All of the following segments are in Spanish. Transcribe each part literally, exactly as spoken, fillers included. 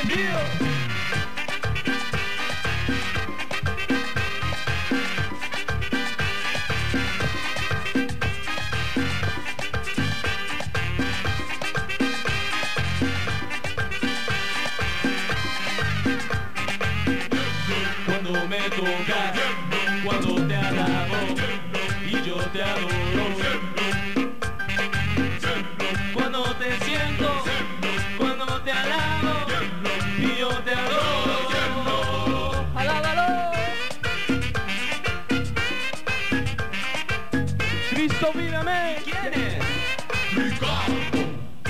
Cuando me tocas, cuando te alabo y yo te adoro, cuando te siento, cuando te alabo y yo te adoro. ¡Alábalo! Cristo víveme. ¿Quién es? Ricardo.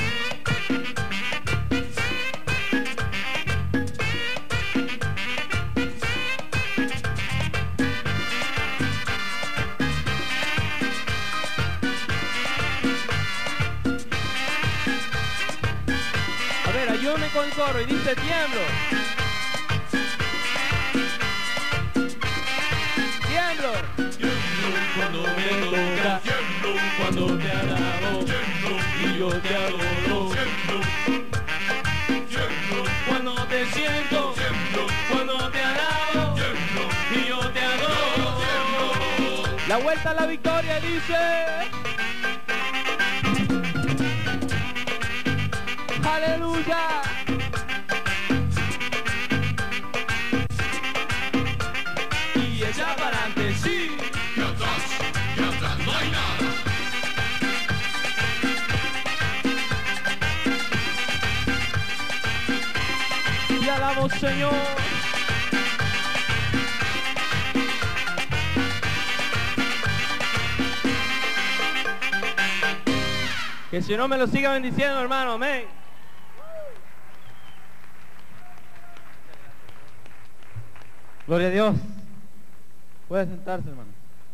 Ayúdame con el coro y dice tiemblo. Tiemblo. Tiemblo cuando me tocas, tiemblo cuando te alabo, tiemblo y yo te adoro. Tiemblo cuando te siento, tiemblo cuando te alabo, tiemblo y yo te adoro. La vuelta a la victoria dice. Aleluya. Y echa para adelante, sí. Y atrás, y atrás no hay nada. Y alabamos, Señor. Que si no me lo siga bendiciendo, hermano, amén. Gloria a Dios. Puede sentarse, hermano.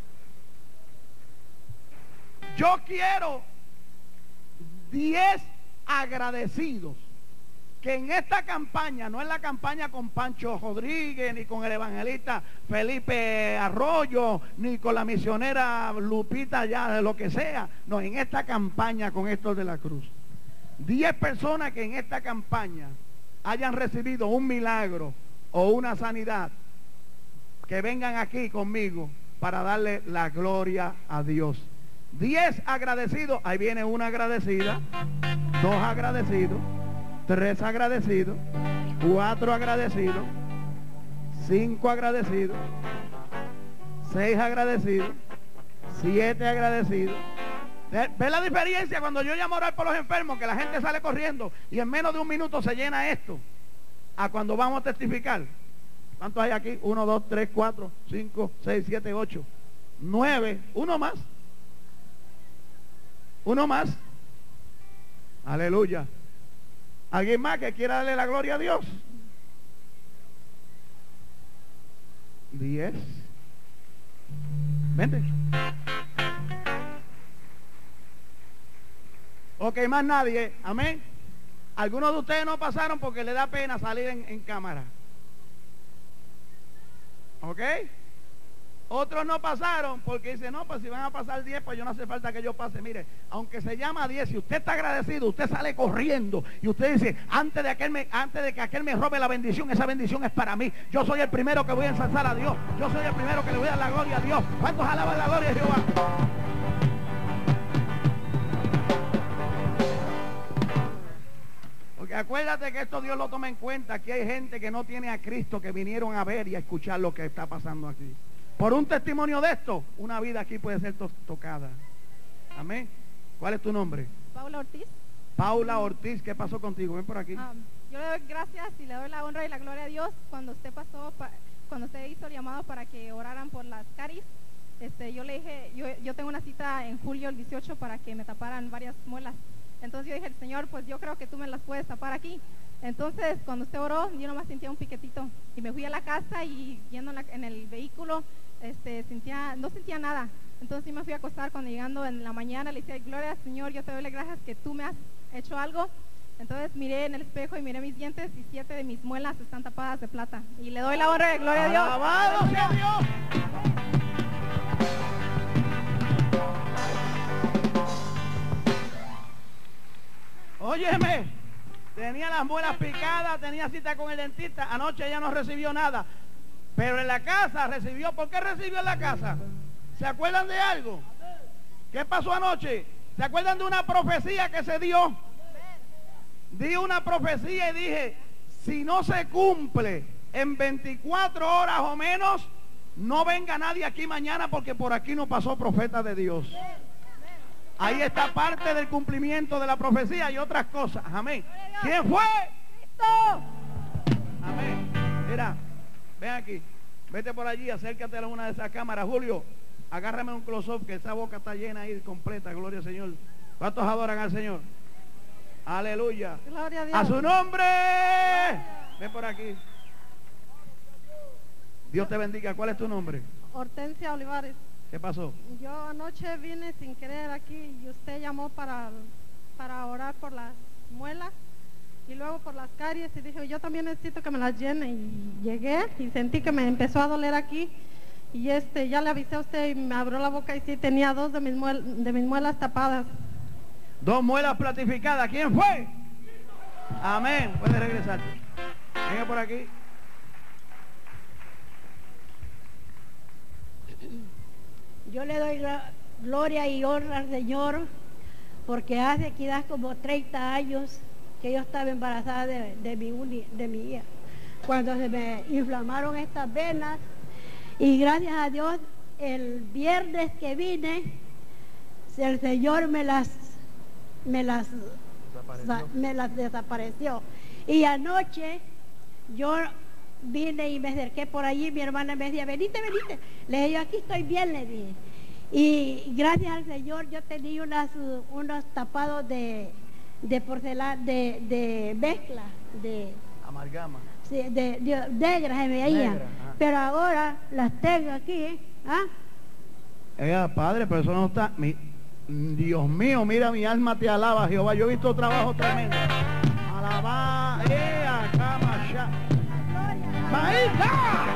Yo quiero diez agradecidos que en esta campaña, no es la campaña con Pancho Rodríguez, ni con el evangelista Felipe Arroyo, ni con la misionera Lupita, ya de lo que sea, no, en esta campaña con Héctor de la Cruz. diez personas que en esta campaña hayan recibido un milagro o una sanidad, que vengan aquí conmigo para darle la gloria a Dios. diez agradecidos, ahí viene una agradecida, dos agradecidos, tres agradecidos, cuatro agradecidos, cinco agradecidos, seis agradecidos, siete agradecidos. ¿Ve la diferencia cuando yo llamo a orar por los enfermos, que la gente sale corriendo y en menos de un minuto se llena esto, a cuando vamos a testificar? ¿Cuántos hay aquí? uno, dos, tres, cuatro, cinco, seis, siete, ocho, nueve. Uno más. Uno más. Aleluya. ¿Alguien más que quiera darle la gloria a Dios? Diez. Vente. Ok, más nadie. Amén. Algunos de ustedes no pasaron porque le da pena salir en, en cámara. ¿Ok? Otros no pasaron porque dicen, no, pues si van a pasar diez, pues yo no hace falta que yo pase. Mire, aunque se llama diez, si usted está agradecido, usted sale corriendo y usted dice, antes de, aquel me, antes de que aquel me robe la bendición, esa bendición es para mí. Yo soy el primero que voy a ensalzar a Dios. Yo soy el primero que le voy a dar la gloria a Dios. ¿Cuántos alaban la gloria de Jehová? Porque acuérdate que esto Dios lo toma en cuenta. Aquí hay gente que no tiene a Cristo, que vinieron a ver y a escuchar lo que está pasando aquí. Por un testimonio de esto, una vida aquí puede ser to tocada. Amén. ¿Cuál es tu nombre? Paula Ortiz. Paula Ortiz, ¿qué pasó contigo? Ven por aquí. Um, yo le doy gracias y le doy la honra y la gloria a Dios cuando usted pasó, cuando usted hizo el llamado para que oraran por las caries. Este, yo le dije, yo, yo tengo una cita en julio el dieciocho para que me taparan varias muelas. Entonces yo dije, el Señor, pues yo creo que tú me las puedes tapar aquí. Entonces, cuando usted oró, yo nomás sentía un piquetito. Y me fui a la casa y yendo en, la, en el vehículo, este, sentía, no sentía nada. Entonces sí me fui a acostar. Cuando llegando en la mañana le decía, gloria al Señor, yo te doy las gracias que tú me has hecho algo. Entonces miré en el espejo y miré mis dientes y siete de mis muelas están tapadas de plata. Y le doy la honra y gloria a Dios. ¡Alabado sea Dios! Óyeme, tenía las muelas picadas, tenía cita con el dentista. Anoche ella no recibió nada. Pero en la casa recibió. ¿Por qué recibió en la casa? ¿Se acuerdan de algo? ¿Qué pasó anoche? ¿Se acuerdan de una profecía que se dio? Di una profecía y dije, si no se cumple en veinticuatro horas o menos, no venga nadie aquí mañana porque por aquí no pasó profeta de Dios. Ahí está parte del cumplimiento de la profecía y otras cosas. Amén. ¿Quién fue? Cristo. Amén. Mira, ven aquí. Vete por allí, acércate a una de esas cámaras. Julio, agárrame un close-up que esa boca está llena ahí, completa. Gloria al Señor. ¿Cuántos adoran al Señor? Aleluya. Gloria a Dios. A su nombre. Ven por aquí. Dios te bendiga. ¿Cuál es tu nombre? Hortensia Olivares. ¿Qué pasó? Yo anoche vine sin querer aquí y usted llamó para, para orar por las muelas y luego por las caries y dije, yo también necesito que me las llene, y llegué y sentí que me empezó a doler aquí y este ya le avisé a usted y me abrió la boca y sí tenía dos de mis, muel, de mis muelas tapadas. Dos muelas platificadas. ¿Quién fue? Amén. Puedes regresar. Venga por aquí. Yo le doy gloria y honra al Señor porque hace quizás como treinta años que yo estaba embarazada de, de, mi, uni, de mi hija. Cuando se me inflamaron estas venas y gracias a Dios el viernes que vine el Señor me las me las desapareció. me las desapareció y anoche yo vine y me acerqué por allí, mi hermana me decía, venite, venite. Le dije, yo aquí estoy bien, le dije. Y gracias al Señor yo tenía unas, unos tapados de, de porcelana, de, de mezcla, de amalgama. Sí, de, de negras se veían. Negra, pero ahora las tengo aquí, ¿ah? Eh, padre, pero eso no está. Mi, Dios mío, mira, mi alma te alaba, Jehová. Yo he visto trabajo tremendo. Alabá, eh, acá, ya. My God!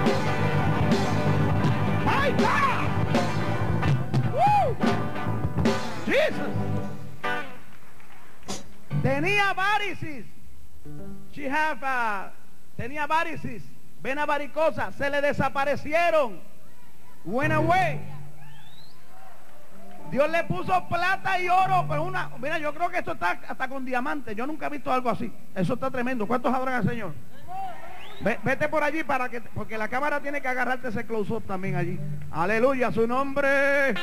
My God! Woo! Jesus! Tenía varices. She have, uh, tenía varices. Venas varicosas. Se le desaparecieron. Went away. Dios le puso plata y oro, pero una, mira, yo creo que esto está hasta con diamantes. Yo nunca he visto algo así. Eso está tremendo. ¿Cuántos adoran al Señor? Vete por allí para que, porque la cámara tiene que agarrarte ese close-up también allí. Aleluya, su nombre.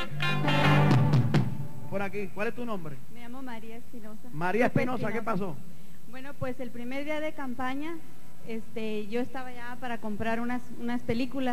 Por aquí, ¿cuál es tu nombre? Me llamo María Espinosa. María Espinosa, ¿qué pasó? Bueno, pues el primer día de campaña, este, yo estaba ya para comprar unas, unas películas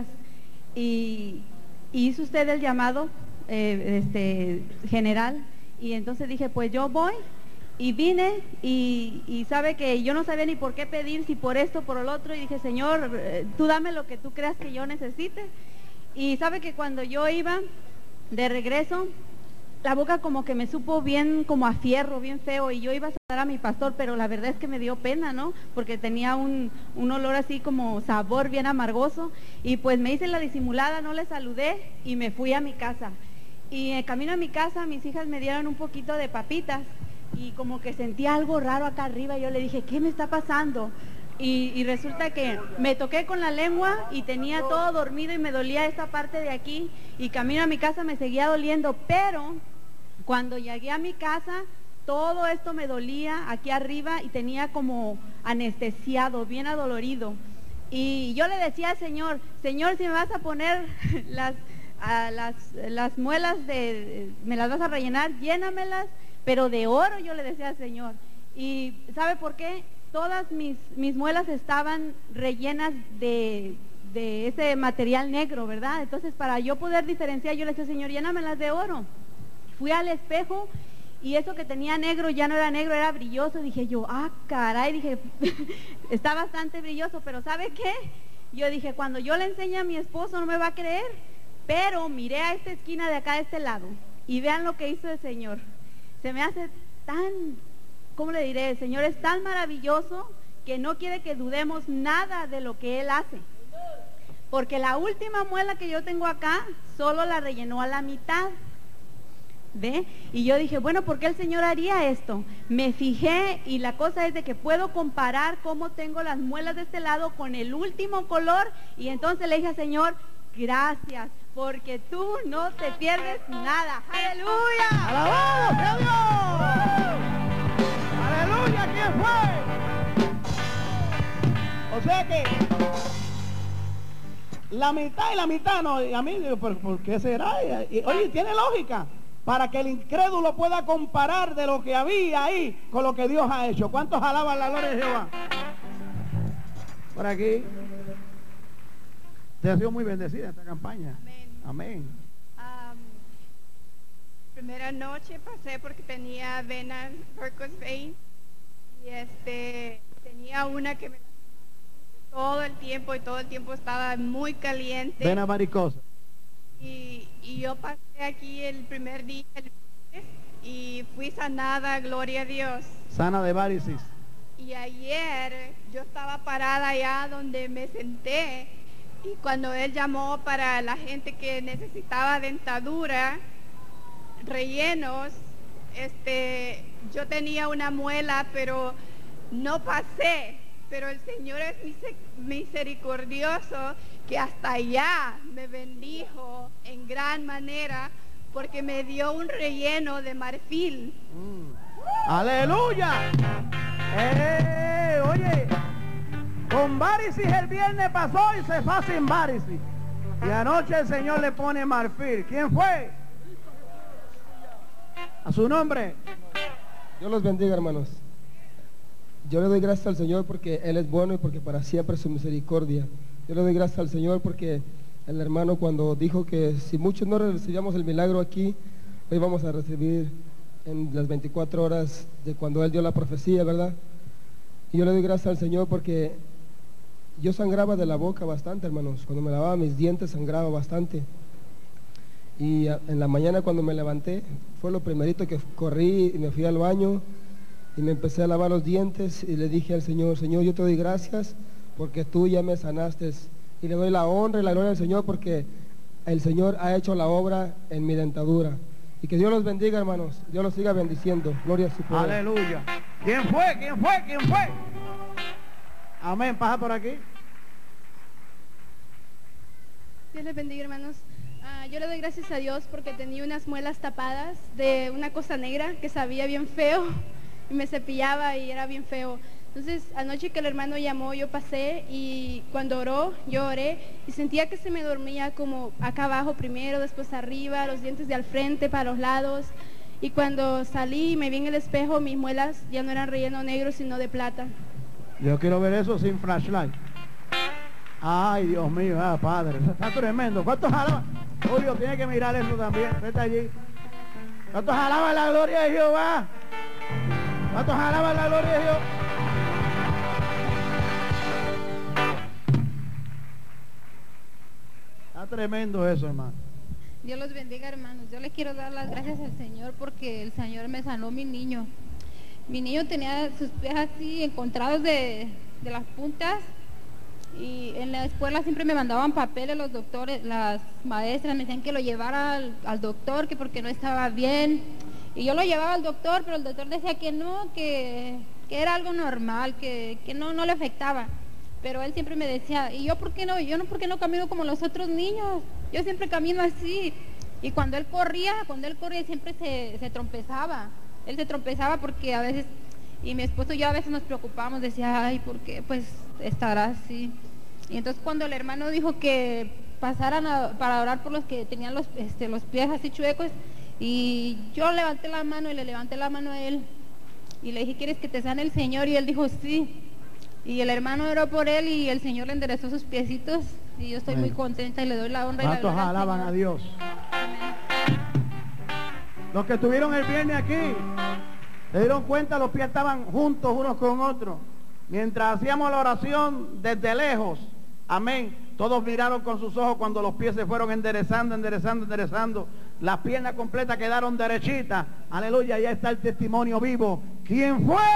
y, y hizo usted el llamado eh, este, general y entonces dije, pues yo voy. Y vine y, y sabe que yo no sabía ni por qué pedir, si por esto, por el otro, y dije, Señor, eh, tú dame lo que tú creas que yo necesite. Y sabe que cuando yo iba de regreso, la boca como que me supo bien como a fierro, bien feo, y yo iba a saludar a mi pastor, pero la verdad es que me dio pena, ¿no? Porque tenía un, un olor así como sabor bien amargoso, y pues me hice la disimulada, no le saludé y me fui a mi casa. Y en camino a mi casa, mis hijas me dieron un poquito de papitas, y como que sentía algo raro acá arriba, y yo le dije, ¿qué me está pasando? Y, y resulta que me toqué con la lengua y tenía todo dormido y me dolía esta parte de aquí, y camino a mi casa me seguía doliendo, pero cuando llegué a mi casa, todo esto me dolía aquí arriba y tenía como anestesiado, bien adolorido. Y yo le decía al Señor, Señor, si me vas a poner las, a las, las muelas, de, me las vas a rellenar, llénamelas, pero de oro, yo le decía al Señor. Y ¿sabe por qué? Todas mis, mis muelas estaban rellenas de, de ese material negro, ¿verdad? Entonces, para yo poder diferenciar, yo le decía, Señor, llénamelas de oro. Fui al espejo y eso que tenía negro ya no era negro, era brilloso. Dije yo, ah, caray, dije, está bastante brilloso, pero ¿sabe qué? Yo dije, cuando yo le enseñe a mi esposo no me va a creer, pero miré a esta esquina de acá, de este lado, y vean lo que hizo el Señor. Se me hace tan, ¿cómo le diré? El Señor es tan maravilloso que no quiere que dudemos nada de lo que Él hace. Porque la última muela que yo tengo acá, solo la rellenó a la mitad. ¿Ve? Y yo dije, bueno, ¿por qué el Señor haría esto? Me fijé y la cosa es de que puedo comparar cómo tengo las muelas de este lado con el último color, y entonces le dije al Señor, gracias, porque tú no te pierdes nada. ¡Aleluya! ¡Alabado sea Dios! ¡Aleluya! ¿Quién fue? O sea que la mitad y la mitad, no, y a mí digo, ¿por, por qué será? Y, y, oye, tiene lógica, para que el incrédulo pueda comparar de lo que había ahí con lo que Dios ha hecho. ¿Cuántos alaban la gloria de Jehová? Por aquí. Te ha sido muy bendecida esta campaña. Amén. Amén. Um, primera noche pasé porque tenía venas varicose vein y este tenía una que me todo el tiempo y todo el tiempo estaba muy caliente. Vena varicosa. Y, y yo pasé aquí el primer día el viernes, y fui sanada, gloria a Dios. Sana de varices. Y ayer yo estaba parada allá donde me senté, y cuando él llamó para la gente que necesitaba dentadura, rellenos, este, yo tenía una muela, pero no pasé. Pero el Señor es misericordioso, que hasta allá me bendijo en gran manera, porque me dio un relleno de marfil. Mm. ¡Aleluya! ¡Eh! Oye, con varices el viernes pasó y se fue sin varices. Y anoche el Señor le pone marfil. ¿Quién fue? A su nombre. Dios los bendiga, hermanos. Yo le doy gracias al Señor porque Él es bueno y porque para siempre es su misericordia. Yo le doy gracias al Señor porque el hermano, cuando dijo que si muchos no recibíamos el milagro aquí, hoy vamos a recibir en las veinticuatro horas de cuando Él dio la profecía, ¿verdad? Y yo le doy gracias al Señor porque yo sangraba de la boca bastante, hermanos. Cuando me lavaba mis dientes sangraba bastante. Y en la mañana cuando me levanté, fue lo primerito que corrí y me fui al baño y me empecé a lavar los dientes y le dije al Señor, Señor, yo te doy gracias porque tú ya me sanaste, y le doy la honra y la gloria al Señor porque el Señor ha hecho la obra en mi dentadura. Y que Dios los bendiga, hermanos. Dios los siga bendiciendo. Gloria a su poder. Aleluya. ¿Quién fue? ¿Quién fue? ¿Quién fue? Amén. Pasa por aquí. Dios les bendiga, hermanos. Uh, yo le doy gracias a Dios porque tenía unas muelas tapadas de una cosa negra que sabía bien feo y me cepillaba y era bien feo. Entonces, anoche que el hermano llamó, yo pasé y cuando oró, yo oré y sentía que se me dormía como acá abajo primero, después arriba, los dientes de al frente, para los lados. Y cuando salí y me vi en el espejo, mis muelas ya no eran relleno negro, sino de plata. Yo quiero ver eso sin flashlight. Ay, Dios mío, ah, Padre, eso está tremendo. ¿Cuántos alaban? Julio tiene que mirar eso también. Vete allí. ¿Cuántos alaban la gloria de Jehová? ¿Cuántos alaban la gloria de Jehová? Está tremendo eso, hermano. Dios los bendiga, hermanos. Yo les quiero dar las gracias al Señor porque el Señor me sanó mi niño. Mi niño tenía sus pies así encontrados de, de las puntas, y en la escuela siempre me mandaban papeles los doctores, las maestras me decían que lo llevara al, al doctor, que porque no estaba bien. Y yo lo llevaba al doctor, pero el doctor decía que no, que, que era algo normal, que, que no, no le afectaba. Pero él siempre me decía, ¿y yo por qué no? Yo no, ¿por qué no camino como los otros niños? Yo siempre camino así. Y cuando él corría, cuando él corría siempre se, se trompezaba. Él se trompezaba porque a veces, y mi esposo y yo a veces nos preocupamos, decía, ay, ¿por qué? Pues estará así. Y entonces cuando el hermano dijo que pasaran a, para orar por los que tenían los, este, los pies así chuecos, y yo levanté la mano y le levanté la mano a él, y le dije, ¿quieres que te sane el Señor? Y él dijo, sí. Y el hermano oró por él y el Señor le enderezó sus piecitos, y yo estoy Amén. Muy contenta y le doy la honra y la gloria. ¿Cuántos alaban a Dios? Amén. Los que estuvieron el viernes aquí, se dieron cuenta, los pies estaban juntos unos con otros. Mientras hacíamos la oración desde lejos, amén, todos miraron con sus ojos cuando los pies se fueron enderezando, enderezando, enderezando. Las piernas completas quedaron derechitas. Aleluya, ya está el testimonio vivo. ¿Quién fue?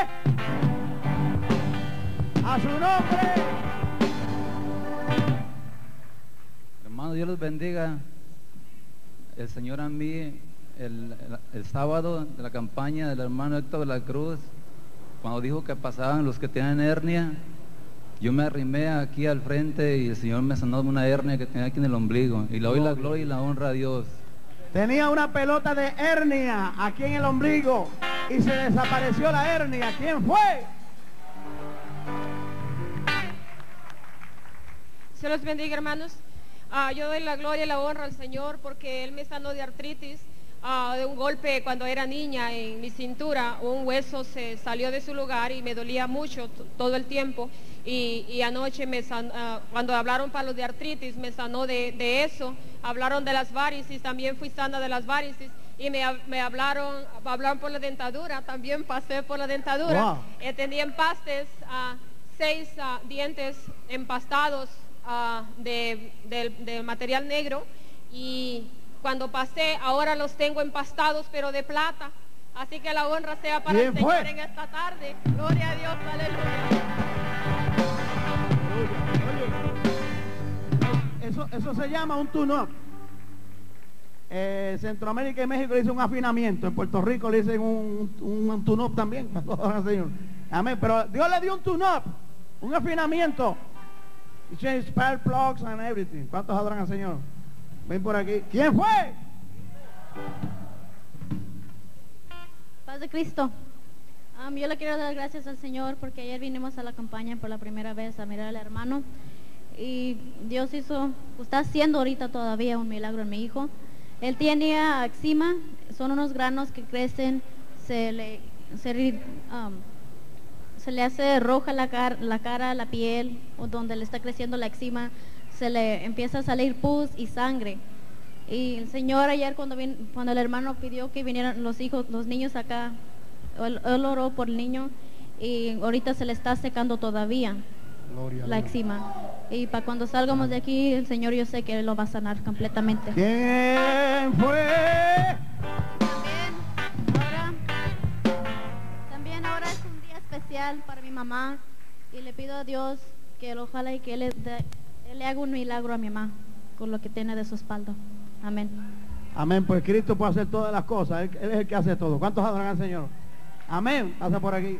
A su nombre. Hermano, Dios los bendiga. El Señor a mí el, el, el sábado de la campaña del hermano Héctor de la Cruz, cuando dijo que pasaban los que tienen hernia, yo me arrimé aquí al frente y el Señor me sanó de una hernia que tenía aquí en el ombligo. Y le doy la gloria y la honra a Dios. Tenía una pelota de hernia aquí en el ombligo y se desapareció la hernia. ¿Quién fue? Se los bendiga, hermanos. Uh, yo doy la gloria y la honra al Señor porque Él me sanó de artritis, uh, de un golpe cuando era niña en mi cintura. Un hueso se salió de su lugar y me dolía mucho todo el tiempo. Y, y anoche me san, uh, cuando hablaron para los de artritis me sanó de, de eso. Hablaron de las varices, también fui sana de las varices. Y me, me hablaron, hablaron por la dentadura, también pasé por la dentadura. Wow. Eh, tenía empastes, uh, seis uh, dientes empastados uh, de, de, de material negro. Y cuando pasé, ahora los tengo empastados, pero de plata. Así que la honra sea para el Señor en esta tarde. Gloria a Dios, aleluya. Eso, eso se llama un tune-up. Eh, Centroamérica y México le dicen un afinamiento. En Puerto Rico le dicen un, un, un tune-up también. Señor. Amén. Pero Dios le dio un tune-up, un afinamiento. He changed spark plugs and everything. ¿Cuántos adoran al Señor? Ven por aquí. ¿Quién fue? Paz de Cristo. Um, yo le quiero dar gracias al Señor porque ayer vinimos a la campaña por la primera vez a mirar al hermano y Dios hizo, está haciendo ahorita todavía un milagro en mi hijo. Él tenía eczema, son unos granos que crecen, se le, se, um, se le hace roja la, car, la cara, la piel, o donde le está creciendo la eczema, se le empieza a salir pus y sangre. Y el Señor ayer cuando, vin, cuando el hermano pidió que vinieran los hijos, los niños acá, Él, él oró por el niño y ahorita se le está secando todavía Gloria la eczema. Y para cuando salgamos de aquí, el Señor yo sé que Él lo va a sanar completamente. ¿Quién fue? También ahora, también ahora es un día especial para mi mamá y le pido a Dios que ojalá y que Él, de, él le haga un milagro a mi mamá con lo que tiene de su espalda. Amén. Amén, pues Cristo puede hacer todas las cosas. Él, él es el que hace todo. ¿Cuántos adoran al Señor? Amén. Pasa por aquí.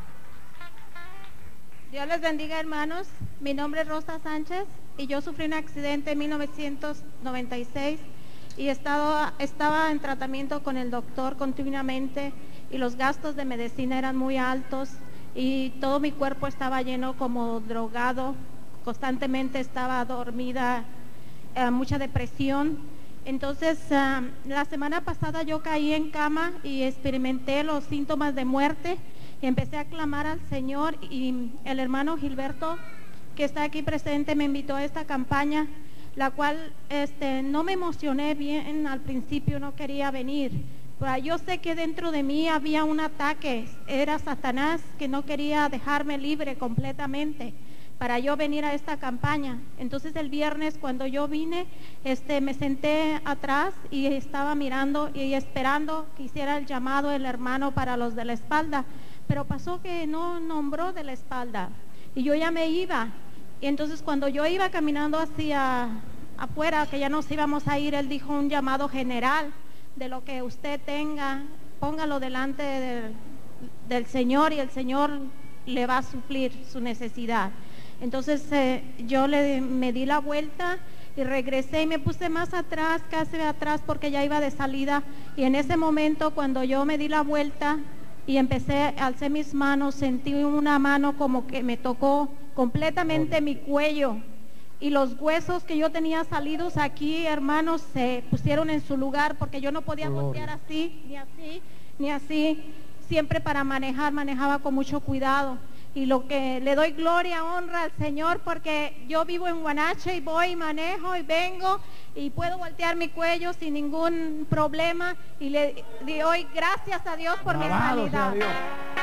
Dios les bendiga, hermanos. Mi nombre es Rosa Sánchez y yo sufrí un accidente en mil novecientos noventa y seis y estaba, estaba en tratamiento con el doctor continuamente y los gastos de medicina eran muy altos y todo mi cuerpo estaba lleno como drogado, constantemente estaba dormida, eh, mucha depresión. Entonces, uh, la semana pasada yo caí en cama y experimenté los síntomas de muerte y empecé a clamar al Señor y el hermano Gilberto, que está aquí presente, me invitó a esta campaña, la cual este, no me emocioné bien al principio, no quería venir. Pero yo sé que dentro de mí había un ataque, era Satanás que no quería dejarme libre completamente para yo venir a esta campaña. Entonces el viernes cuando yo vine, este, me senté atrás y estaba mirando y esperando que hiciera el llamado el hermano para los de la espalda, pero pasó que no nombró de la espalda y yo ya me iba. Y entonces cuando yo iba caminando hacia afuera, que ya nos íbamos a ir, él dijo un llamado general de lo que usted tenga, póngalo delante del, del Señor y el Señor le va a suplir su necesidad. Entonces eh, yo le, me di la vuelta y regresé y me puse más atrás, casi atrás porque ya iba de salida. Y en ese momento cuando yo me di la vuelta y empecé, alcé mis manos, sentí una mano como que me tocó completamente mi cuello. Y los huesos que yo tenía salidos aquí, hermanos, se pusieron en su lugar porque yo no podía voltear así, ni así, ni así. Siempre para manejar, manejaba con mucho cuidado. Y lo que le doy gloria, honra al Señor porque yo vivo en Guanache y voy, manejo y vengo y puedo voltear mi cuello sin ningún problema y le doy gracias a Dios por Alabado mi sanidad. Sea Dios.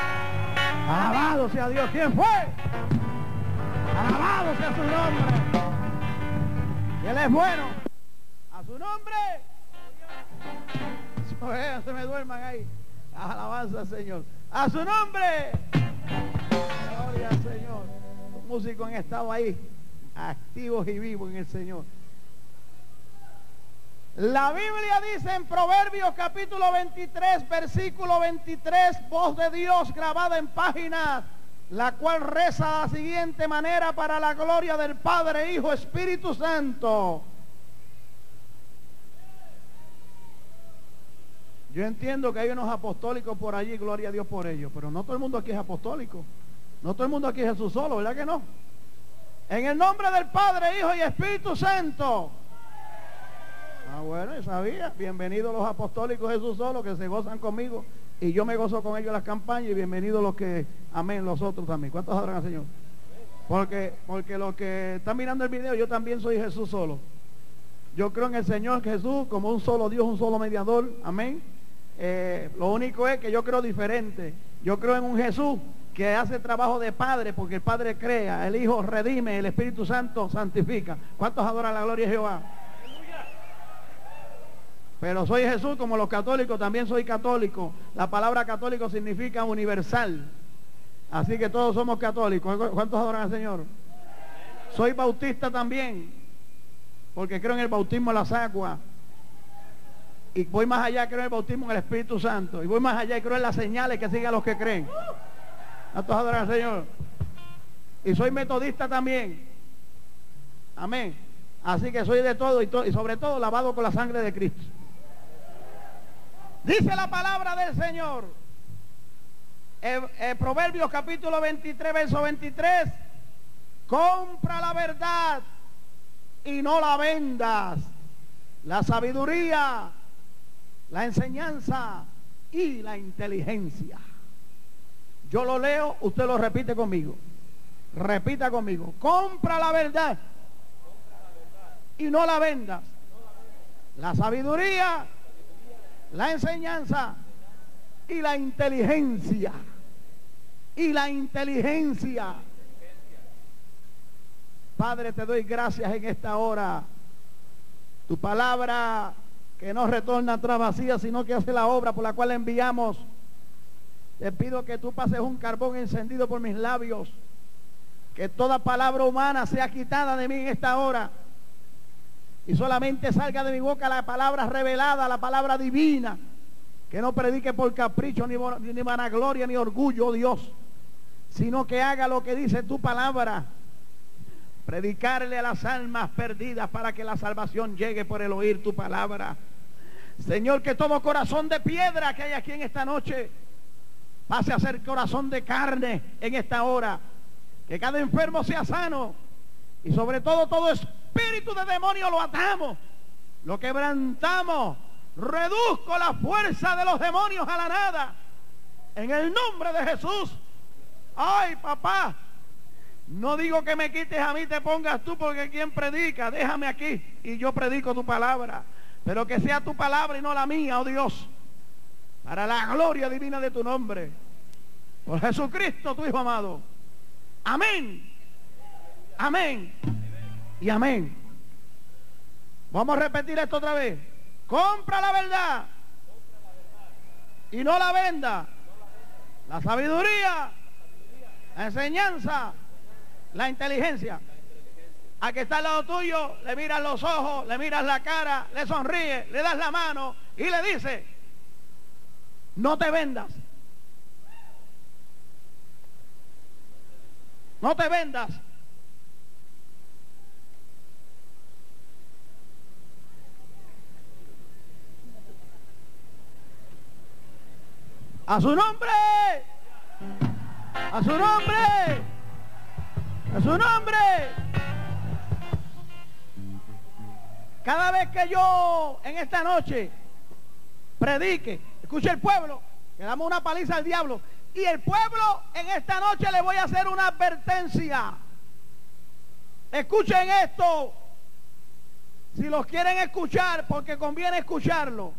Alabado sea Dios. ¿Quién fue? Alabado sea su nombre. Y Él es bueno. A su nombre. No se me duerman ahí. Alabanza al Señor. A su nombre. Gloria al Señor. Los músicos han estado ahí, activos y vivos en el Señor. La Biblia dice en Proverbios capítulo veintitrés, versículo veintitrés, voz de Dios grabada en páginas, la cual reza de la siguiente manera: para la gloria del Padre, Hijo, Espíritu Santo. Yo entiendo que hay unos apostólicos por allí, gloria a Dios por ellos, pero no todo el mundo aquí es apostólico. No todo el mundo aquí es Jesús solo, ¿verdad que no? En el nombre del Padre, Hijo y Espíritu Santo. Ah, bueno, yo sabía. Bienvenidos los apostólicos Jesús solo, que se gozan conmigo, y yo me gozo con ellos en las campañas, y bienvenidos los que, amén, los otros también. ¿Cuántos adoran al Señor? Porque, porque los que están mirando el video, yo también soy Jesús solo. Yo creo en el Señor Jesús como un solo Dios, un solo mediador, amén. Eh, lo único es que yo creo diferente. Yo creo en un Jesús que hace trabajo de Padre, porque el Padre crea, el Hijo redime, el Espíritu Santo santifica. ¿Cuántos adoran la gloria de Jehová? Pero soy Jesús como los católicos, también soy católico. La palabra católico significa universal. Así que todos somos católicos. ¿Cuántos adoran al Señor? Soy bautista también, porque creo en el bautismo en las aguas. Y voy más allá, creo en el bautismo en el Espíritu Santo. Y voy más allá y creo en las señales que siguen a los que creen. ¿Cuántos adoran al Señor? Y soy metodista también. Amén. Así que soy de todo y, to y sobre todo lavado con la sangre de Cristo. Dice la palabra del Señor. Eh, eh, Proverbios capítulo veintitrés, verso veintitrés. Compra la verdad y no la vendas. La sabiduría, la enseñanza y la inteligencia. Yo lo leo, usted lo repite conmigo. Repita conmigo. Compra la verdad y no la vendas. La sabiduría, la enseñanza y la inteligencia. Y la inteligencia. Padre, te doy gracias en esta hora. Tu palabra que no retorna atrás vacía, sino que hace la obra por la cual la enviamos. Te pido que tú pases un carbón encendido por mis labios. Que toda palabra humana sea quitada de mí en esta hora. Y solamente salga de mi boca la palabra revelada, la palabra divina. Que no predique por capricho, ni, ni vanagloria, ni orgullo, oh Dios. Sino que haga lo que dice tu palabra. Predicarle a las almas perdidas para que la salvación llegue por el oír tu palabra. Señor, que todo corazón de piedra que hay aquí en esta noche pase a ser corazón de carne en esta hora. Que cada enfermo sea sano. Y sobre todo, todo espíritu de demonio lo atamos, lo quebrantamos. Reduzco la fuerza de los demonios a la nada. En el nombre de Jesús. Ay, papá. No digo que me quites a mí, te pongas tú, porque quien predica, déjame aquí y yo predico tu palabra. Pero que sea tu palabra y no la mía, oh Dios. Para la gloria divina de tu nombre. Por Jesucristo, tu Hijo amado. Amén. Amén. Y amén. Vamos a repetir esto otra vez. Compra la verdad y no la venda. La sabiduría, la enseñanza, la inteligencia. Al que está al lado tuyo, le miras los ojos, le miras la cara, le sonríe, le das la mano y le dice: no te vendas. No te vendas. A su nombre. A su nombre. A su nombre. Cada vez que yo en esta noche predique, escuche el pueblo, le damos una paliza al diablo. Y el pueblo en esta noche le voy a hacer una advertencia. Escuchen esto. Si los quieren escuchar, porque conviene escucharlo.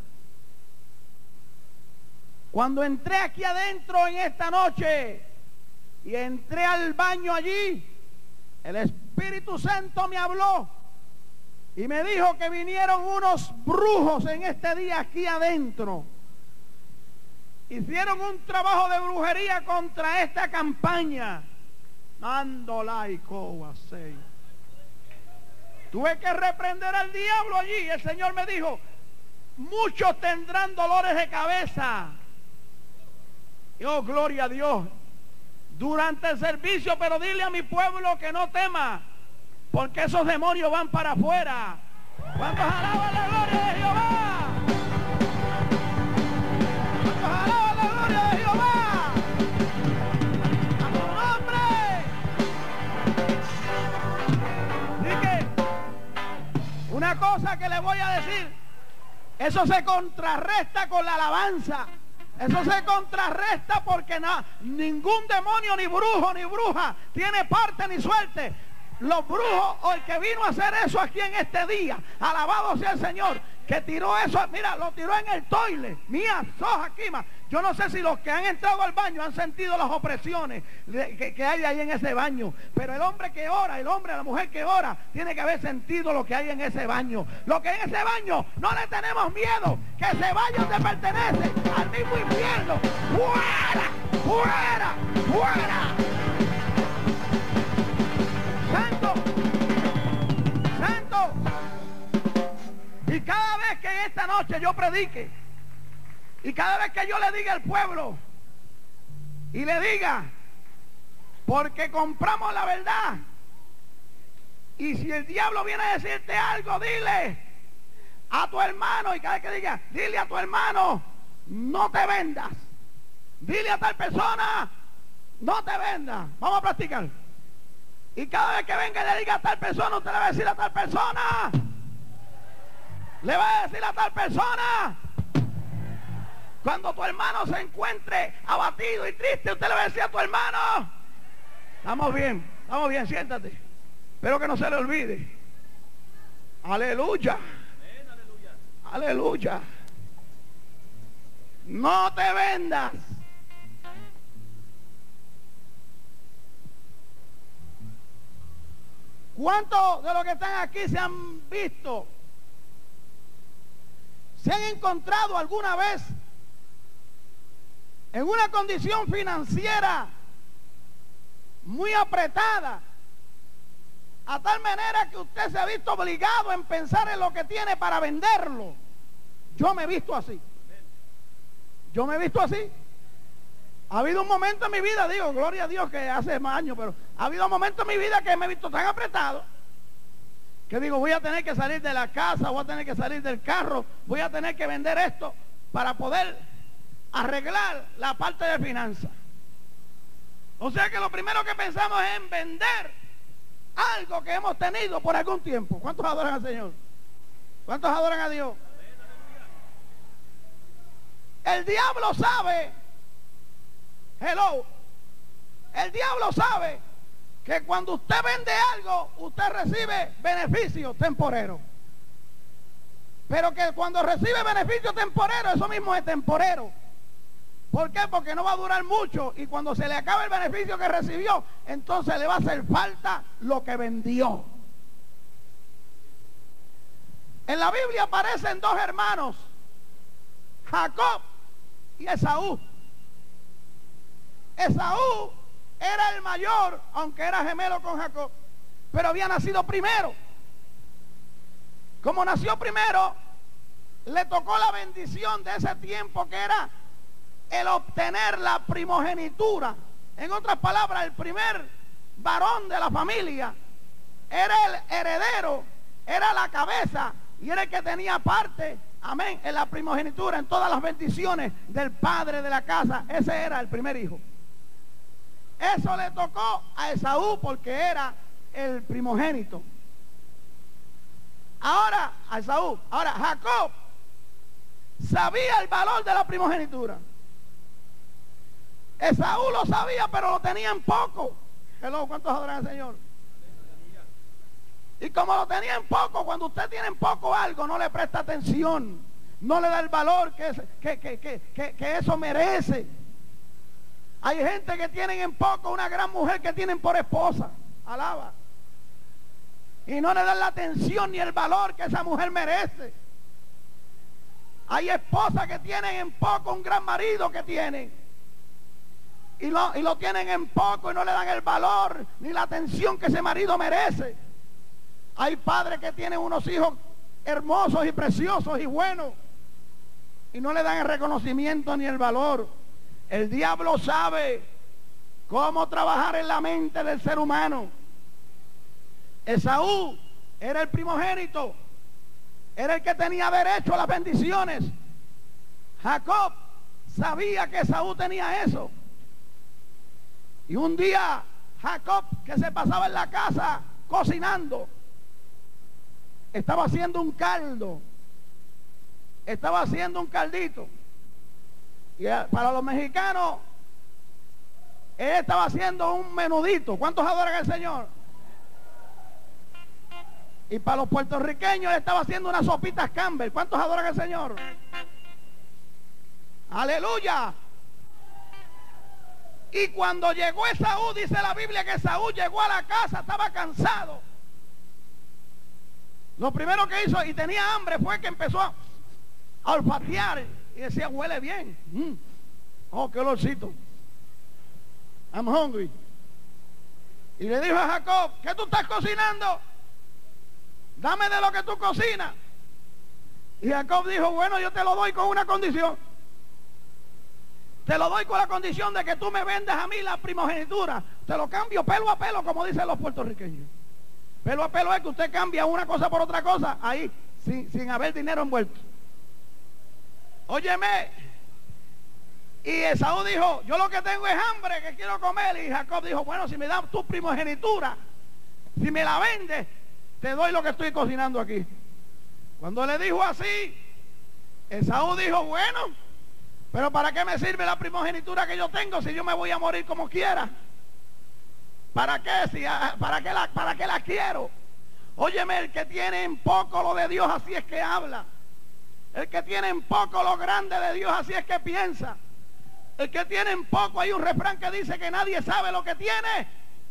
Cuando entré aquí adentro en esta noche y entré al baño allí, el Espíritu Santo me habló y me dijo que vinieron unos brujos en este día aquí adentro. Hicieron un trabajo de brujería contra esta campaña. Mando laico así. Tuve que reprender al diablo allí. El Señor me dijo, muchos tendrán dolores de cabeza. Y oh, gloria a Dios. Durante el servicio, pero dile a mi pueblo que no tema, porque esos demonios van para afuera. ¿Cuántos alaban la gloria de Jehová? ¿Cuántos alaban la gloria de Jehová? ¡A su nombre! Así que, una cosa que le voy a decir, eso se contrarresta con la alabanza. Eso se contrarresta porque na, ningún demonio, ni brujo, ni bruja tiene parte ni suerte. Los brujos o el que vino a hacer eso aquí en este día, alabado sea el Señor, que tiró eso, mira, lo tiró en el toile. Mía, soja, quima. Yo no sé si los que han entrado al baño han sentido las opresiones de, que, que hay ahí en ese baño. Pero el hombre que ora, el hombre, la mujer que ora, tiene que haber sentido lo que hay en ese baño. Lo que hay en ese baño, no le tenemos miedo. Que ese baño te pertenece al mismo infierno. ¡Fuera! ¡Fuera! ¡Fuera! ¡Santo! ¡Santo! Y cada vez que en esta noche yo predique, y cada vez que yo le diga al pueblo, y le diga, porque compramos la verdad, y si el diablo viene a decirte algo, dile a tu hermano, y cada vez que diga, dile a tu hermano, no te vendas. Dile a tal persona, no te vendas. Vamos a practicar. Y cada vez que venga y le diga a tal persona, usted le va a decir a tal persona, le va a decir a tal persona. Cuando tu hermano se encuentre abatido y triste, usted le va a decir a tu hermano, estamos bien, estamos bien, siéntate. Espero que no se le olvide. Aleluya. Aleluya. No te vendas. ¿Cuántos de los que están aquí se han visto, se han encontrado alguna vez en una condición financiera muy apretada, a tal manera que usted se ha visto obligado en pensar en lo que tiene para venderlo? Yo me he visto así. Yo me he visto así. Ha habido un momento en mi vida, digo, gloria a Dios que hace más años, pero ha habido momentos en mi vida que me he visto tan apretado que digo, voy a tener que salir de la casa, voy a tener que salir del carro, voy a tener que vender esto para poder arreglar la parte de finanzas. O sea que lo primero que pensamos es en vender algo que hemos tenido por algún tiempo. ¿Cuántos adoran al Señor? ¿Cuántos adoran a Dios? El diablo sabe, hello, el diablo sabe que cuando usted vende algo, usted recibe beneficios temporeros. Pero que cuando recibe beneficios temporeros, eso mismo es temporero. ¿Por qué? Porque no va a durar mucho, y cuando se le acabe el beneficio que recibió, entonces le va a hacer falta lo que vendió. En la Biblia aparecen dos hermanos, Jacob y Esaú. Esaú era el mayor, aunque era gemelo con Jacob, pero había nacido primero. Como nació primero, le tocó la bendición de ese tiempo, que era el obtener la primogenitura. En otras palabras, el primer varón de la familia era el heredero, era la cabeza, y era el que tenía parte, amén, en la primogenitura, en todas las bendiciones del padre de la casa. Ese era el primer hijo. Eso le tocó a Esaú porque era el primogénito. Ahora, a Esaú, ahora Jacob sabía el valor de la primogenitura. Esaú lo sabía, pero lo tenía en poco. Hello, ¿cuántos adoran al Señor? Y como lo tenía en poco, cuando usted tiene en poco algo, no le presta atención, no le da el valor que, es, que, que, que, que, que eso merece. Hay gente que tienen en poco una gran mujer que tienen por esposa, alaba, y no le dan la atención ni el valor que esa mujer merece. Hay esposas que tienen en poco un gran marido que tienen, y lo, y lo tienen en poco y no le dan el valor ni la atención que ese marido merece. Hay padres que tienen unos hijos hermosos y preciosos y buenos y no le dan el reconocimiento ni el valor. El diablo sabe cómo trabajar en la mente del ser humano. Esaú era el primogénito, era el que tenía derecho a las bendiciones. Jacob sabía que Esaú tenía eso. Y un día Jacob, que se pasaba en la casa cocinando, estaba haciendo un caldo, estaba haciendo un caldito. Y para los mexicanos, él estaba haciendo un menudito. ¿Cuántos adoran al Señor? Y para los puertorriqueños, él estaba haciendo unas sopitas Campbell. ¿Cuántos adoran al Señor? ¡Aleluya! Y cuando llegó Esaú, dice la Biblia que Esaú llegó a la casa, estaba cansado. Lo primero que hizo, y tenía hambre, fue que empezó a, a olfatear. Y decía, huele bien. Mm. Oh, qué olorcito. I'm hungry. Y le dijo a Jacob, ¿qué tú estás cocinando? Dame de lo que tú cocinas. Y Jacob dijo, bueno, yo te lo doy con una condición. Te lo doy con la condición de que tú me vendas a mí la primogenitura. Te lo cambio pelo a pelo, como dicen los puertorriqueños. Pelo a pelo es que usted cambia una cosa por otra cosa, ahí, sin, sin haber dinero envuelto. Óyeme. Y Esaú dijo, yo lo que tengo es hambre, que quiero comer. Y Jacob dijo, bueno, si me das tu primogenitura, si me la vendes, te doy lo que estoy cocinando aquí. Cuando le dijo así, Esaú dijo, bueno, pero ¿para qué me sirve la primogenitura que yo tengo si yo me voy a morir como quiera? ¿Para qué? Si, ¿para qué la, para qué la quiero? Óyeme, el que tiene en poco lo de Dios, así es que habla. El que tiene en poco lo grande de Dios, así es que piensa. El que tiene en poco, hay un refrán que dice que nadie sabe lo que tiene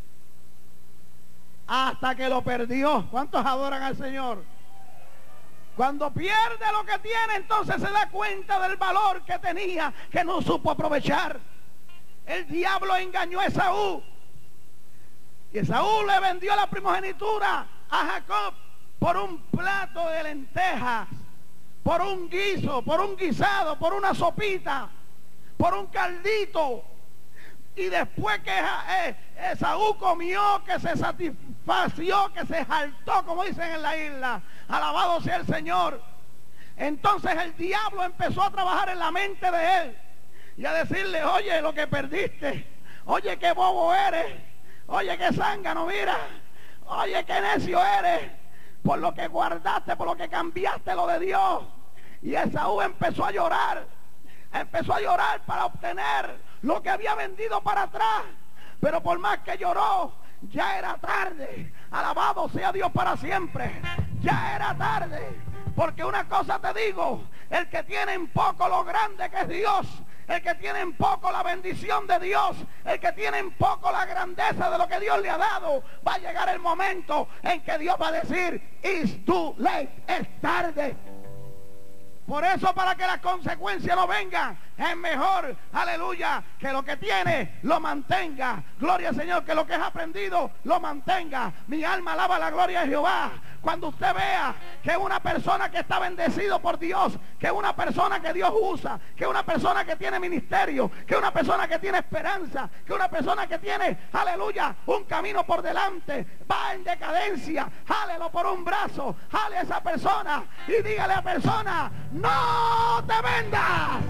hasta que lo perdió. ¿Cuántos adoran al Señor? Cuando pierde lo que tiene, entonces se da cuenta del valor que tenía, que no supo aprovechar. El diablo engañó a Esaú. Y Esaú le vendió la primogenitura a Jacob por un plato de lentejas, por un guiso, por un guisado, por una sopita, por un caldito. Y después que Esaú comió, que se satisfació, que se jaltó, como dicen en la isla, alabado sea el Señor, entonces el diablo empezó a trabajar en la mente de él y a decirle, oye, lo que perdiste, oye, qué bobo eres, oye, qué zángano, mira, oye, qué necio eres, por lo que guardaste, por lo que cambiaste lo de Dios. Y Esaú empezó a llorar, empezó a llorar para obtener lo que había vendido para atrás, pero por más que lloró, ya era tarde. Alabado sea Dios para siempre. Ya era tarde, porque una cosa te digo, el que tiene en poco lo grande que es Dios, el que tiene en poco la bendición de Dios, el que tiene en poco la grandeza de lo que Dios le ha dado, va a llegar el momento en que Dios va a decir, it's too late, es tarde. Por eso, para que las consecuencias no vengan, es mejor, aleluya, que lo que tiene lo mantenga. Gloria al Señor, que lo que has aprendido lo mantenga. Mi alma alaba la gloria de Jehová. Cuando usted vea que una persona que está bendecido por Dios, que una persona que Dios usa, que una persona que tiene ministerio, que una persona que tiene esperanza, que una persona que tiene, aleluya, un camino por delante, va en decadencia, jálelo por un brazo, jale a esa persona y dígale a la persona, no te vendas.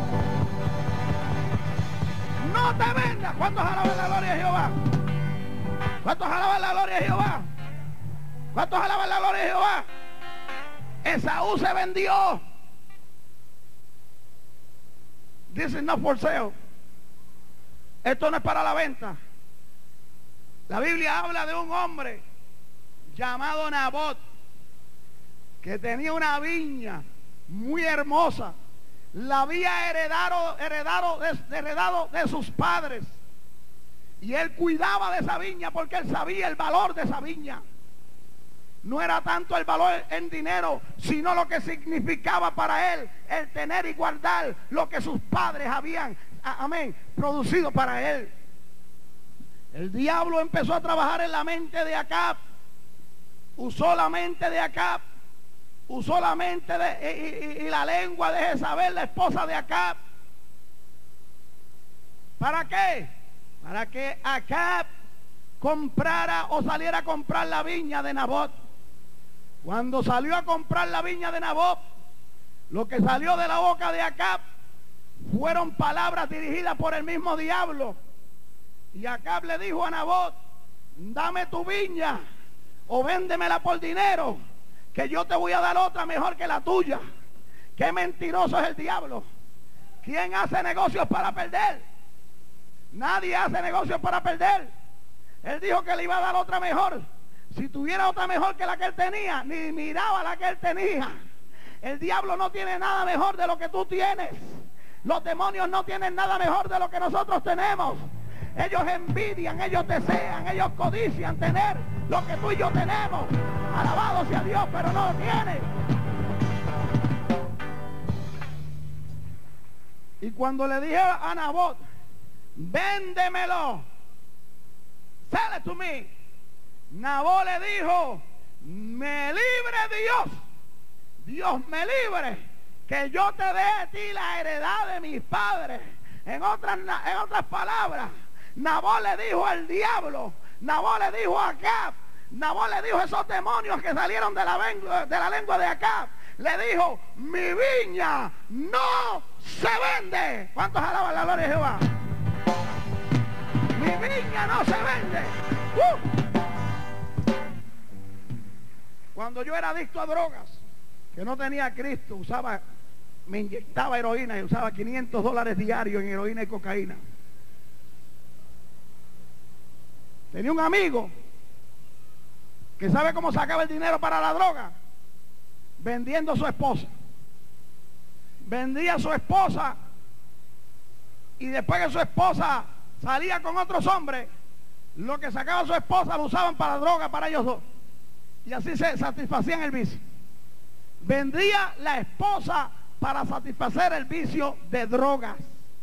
No te vendas. ¿Cuántos alaban la gloria de Jehová? ¿Cuántos alaban la gloria de Jehová? ¿Cuántos alaban la gloria de Jehová? Esaú se vendió. This is not for sale. Esto no es para la venta. La Biblia habla de un hombre llamado Nabot, que tenía una viña muy hermosa. La había heredado, heredado, de, heredado de sus padres. Y él cuidaba de esa viña porque él sabía el valor de esa viña. No era tanto el valor en dinero, sino lo que significaba para él el tener y guardar lo que sus padres habían, amén, producido para él. El diablo empezó a trabajar en la mente de Acab usó la mente de Acab, usó la mente de, y, y, y la lengua de Jezabel, la esposa de Acab. ¿Para qué? Para que Acab comprara o saliera a comprar la viña de Nabot. Cuando salió a comprar la viña de Nabot, lo que salió de la boca de Acab fueron palabras dirigidas por el mismo diablo. Y Acab le dijo a Nabot: dame tu viña o véndemela por dinero, que yo te voy a dar otra mejor que la tuya. Qué mentiroso es el diablo. ¿Quién hace negocios para perder? Nadie hace negocios para perder. Él dijo que le iba a dar otra mejor. Si tuviera otra mejor que la que él tenía, ni miraba la que él tenía. El diablo no tiene nada mejor de lo que tú tienes. Los demonios no tienen nada mejor de lo que nosotros tenemos. Ellos envidian, ellos desean, ellos codician tener lo que tú y yo tenemos. Alabado sea Dios, pero no lo tienen. Y cuando le dije a Nabot: véndemelo, sell it to me, Nabot le dijo: me libre Dios, Dios me libre, que yo te dé a ti la heredad de mis padres. En otras, en otras palabras, Nabot le dijo al diablo, Nabot le dijo a Acab, Nabot le dijo a esos demonios que salieron de la, de la lengua de Acab, le dijo: mi viña no se vende. ¿Cuántos alaban la gloria de Jehová? Mi viña no se vende. Uh. Cuando yo era adicto a drogas, que no tenía a Cristo, usaba, me inyectaba heroína y usaba quinientos dólares diarios en heroína y cocaína. Tenía un amigo que sabe cómo sacaba el dinero para la droga, vendiendo a su esposa. Vendía a su esposa y después que su esposa salía con otros hombres, lo que sacaba su esposa lo usaban para droga para ellos dos. Y así se satisfacían el vicio. Vendía la esposa para satisfacer el vicio de drogas.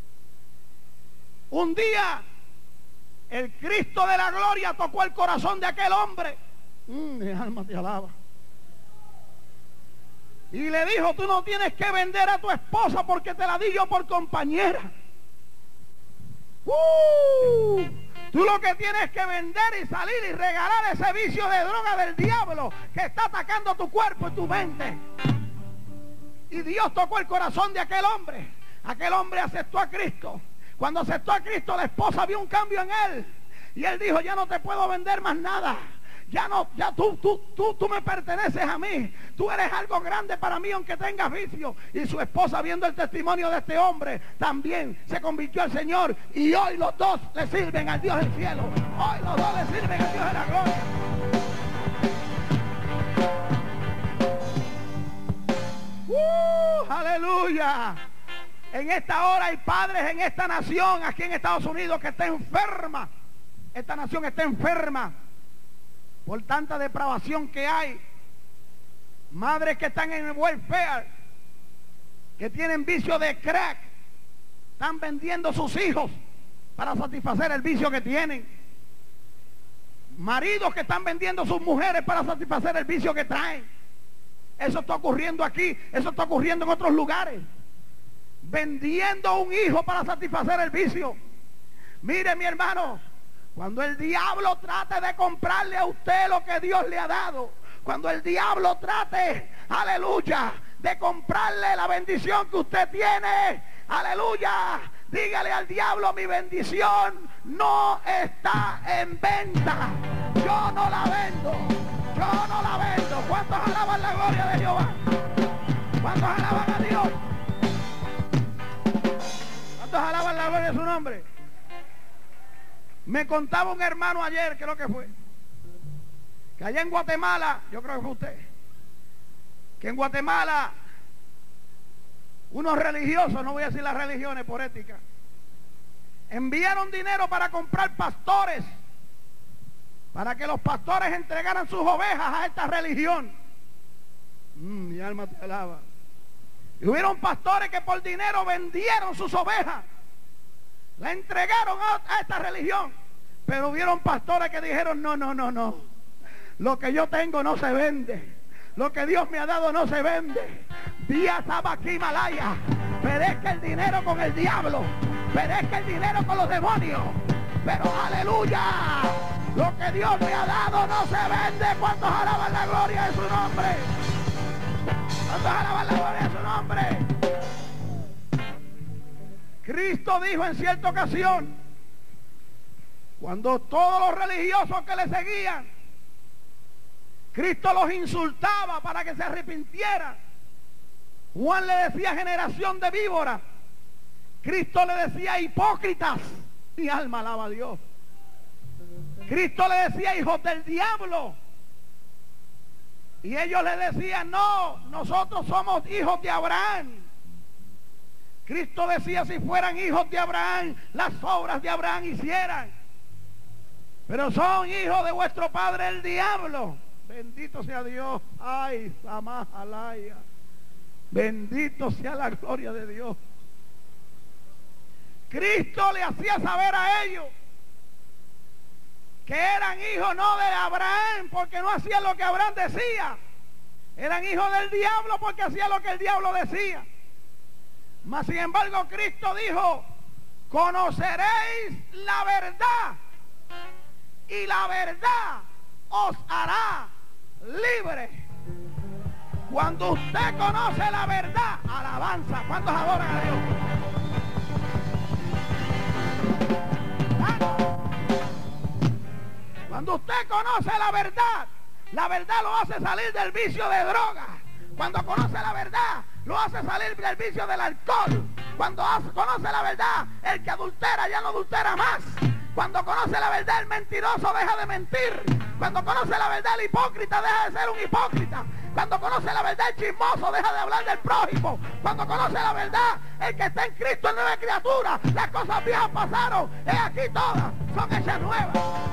Un día el Cristo de la gloria tocó el corazón de aquel hombre. Mm, mi alma te alaba. Y le dijo: tú no tienes que vender a tu esposa porque te la di yo por compañera. Uh, tú lo que tienes que vender y salir y regalar ese vicio de droga del diablo que está atacando tu cuerpo y tu mente. Y Dios tocó el corazón de aquel hombre. Aquel hombre aceptó a Cristo. Cuando aceptó a Cristo, la esposa vio un cambio en él. Y él dijo: ya no te puedo vender más nada. Ya no, ya tú, tú, tú, tú me perteneces a mí. Tú eres algo grande para mí aunque tengas vicio. Y su esposa, viendo el testimonio de este hombre, también se convirtió al Señor. Y hoy los dos le sirven al Dios del cielo. Hoy los dos le sirven al Dios de la gloria. ¡Uh! ¡Aleluya! En esta hora hay padres en esta nación, aquí en Estados Unidos, que está enferma. Esta nación está enferma por tanta depravación que hay. Madres que están en el welfare, que tienen vicio de crack, están vendiendo sus hijos para satisfacer el vicio que tienen. Maridos que están vendiendo sus mujeres para satisfacer el vicio que traen. Eso está ocurriendo aquí, eso está ocurriendo en otros lugares. Vendiendo un hijo para satisfacer el vicio. Mire, mi hermano, cuando el diablo trate de comprarle a usted lo que Dios le ha dado, cuando el diablo trate, aleluya, de comprarle la bendición que usted tiene, aleluya, dígale al diablo: mi bendición no está en venta. Yo no la vendo. Yo no la vendo. ¿Cuántos alaban la gloria de Jehová? ¿Cuántos alaban a Dios? ¿Cuántos alaban la gloria de su nombre? Me contaba un hermano ayer, creo que fue, que allá en Guatemala, yo creo que fue usted, que en Guatemala unos religiosos, no voy a decir las religiones por ética, enviaron dinero para comprar pastores, para que los pastores entregaran sus ovejas a esta religión. Mm, mi alma te alaba. Y hubieron pastores que por dinero vendieron sus ovejas, la entregaron a, a esta religión. Pero hubieron pastores que dijeron: no, no, no, no, Lo que yo tengo no se vende. Lo que Dios me ha dado no se vende. Día estaba aquí, Malaya. Perezca el dinero con el diablo. Perezca el dinero con los demonios. Pero aleluya. Lo que Dios me ha dado no se vende. ¿Cuántos alaban la gloria de su nombre? ¿Cuántos alaban la gloria de su nombre? Cristo dijo en cierta ocasión, cuando todos los religiosos que le seguían, Cristo los insultaba para que se arrepintieran. Juan le decía generación de víboras. Cristo le decía hipócritas. Mi alma alaba a Dios. Cristo le decía hijos del diablo. Y ellos le decían, no, nosotros somos hijos de Abraham. Cristo decía, si fueran hijos de Abraham, las obras de Abraham hicieran. Pero son hijos de vuestro padre el diablo. Bendito sea Dios. Ay, Samá Alaya. Bendito sea la gloria de Dios. Cristo le hacía saber a ellos que eran hijos no de Abraham porque no hacían lo que Abraham decía. Eran hijos del diablo porque hacían lo que el diablo decía. Mas sin embargo Cristo dijo, conoceréis la verdad y la verdad os hará libre. Cuando usted conoce la verdad, alabanza. ¿Cuántos adoran a Dios? Cuando usted conoce la verdad, la verdad lo hace salir del vicio de droga. Cuando conoce la verdad, lo hace salir del vicio del alcohol. Cuando hace, conoce la verdad, el que adultera ya no adultera más. Cuando conoce la verdad, el mentiroso deja de mentir. Cuando conoce la verdad, el hipócrita deja de ser un hipócrita. Cuando conoce la verdad, el chismoso deja de hablar del prójimo. Cuando conoce la verdad, el que está en Cristo es nueva criatura. Las cosas viejas pasaron, es aquí todas, son hechas nuevas.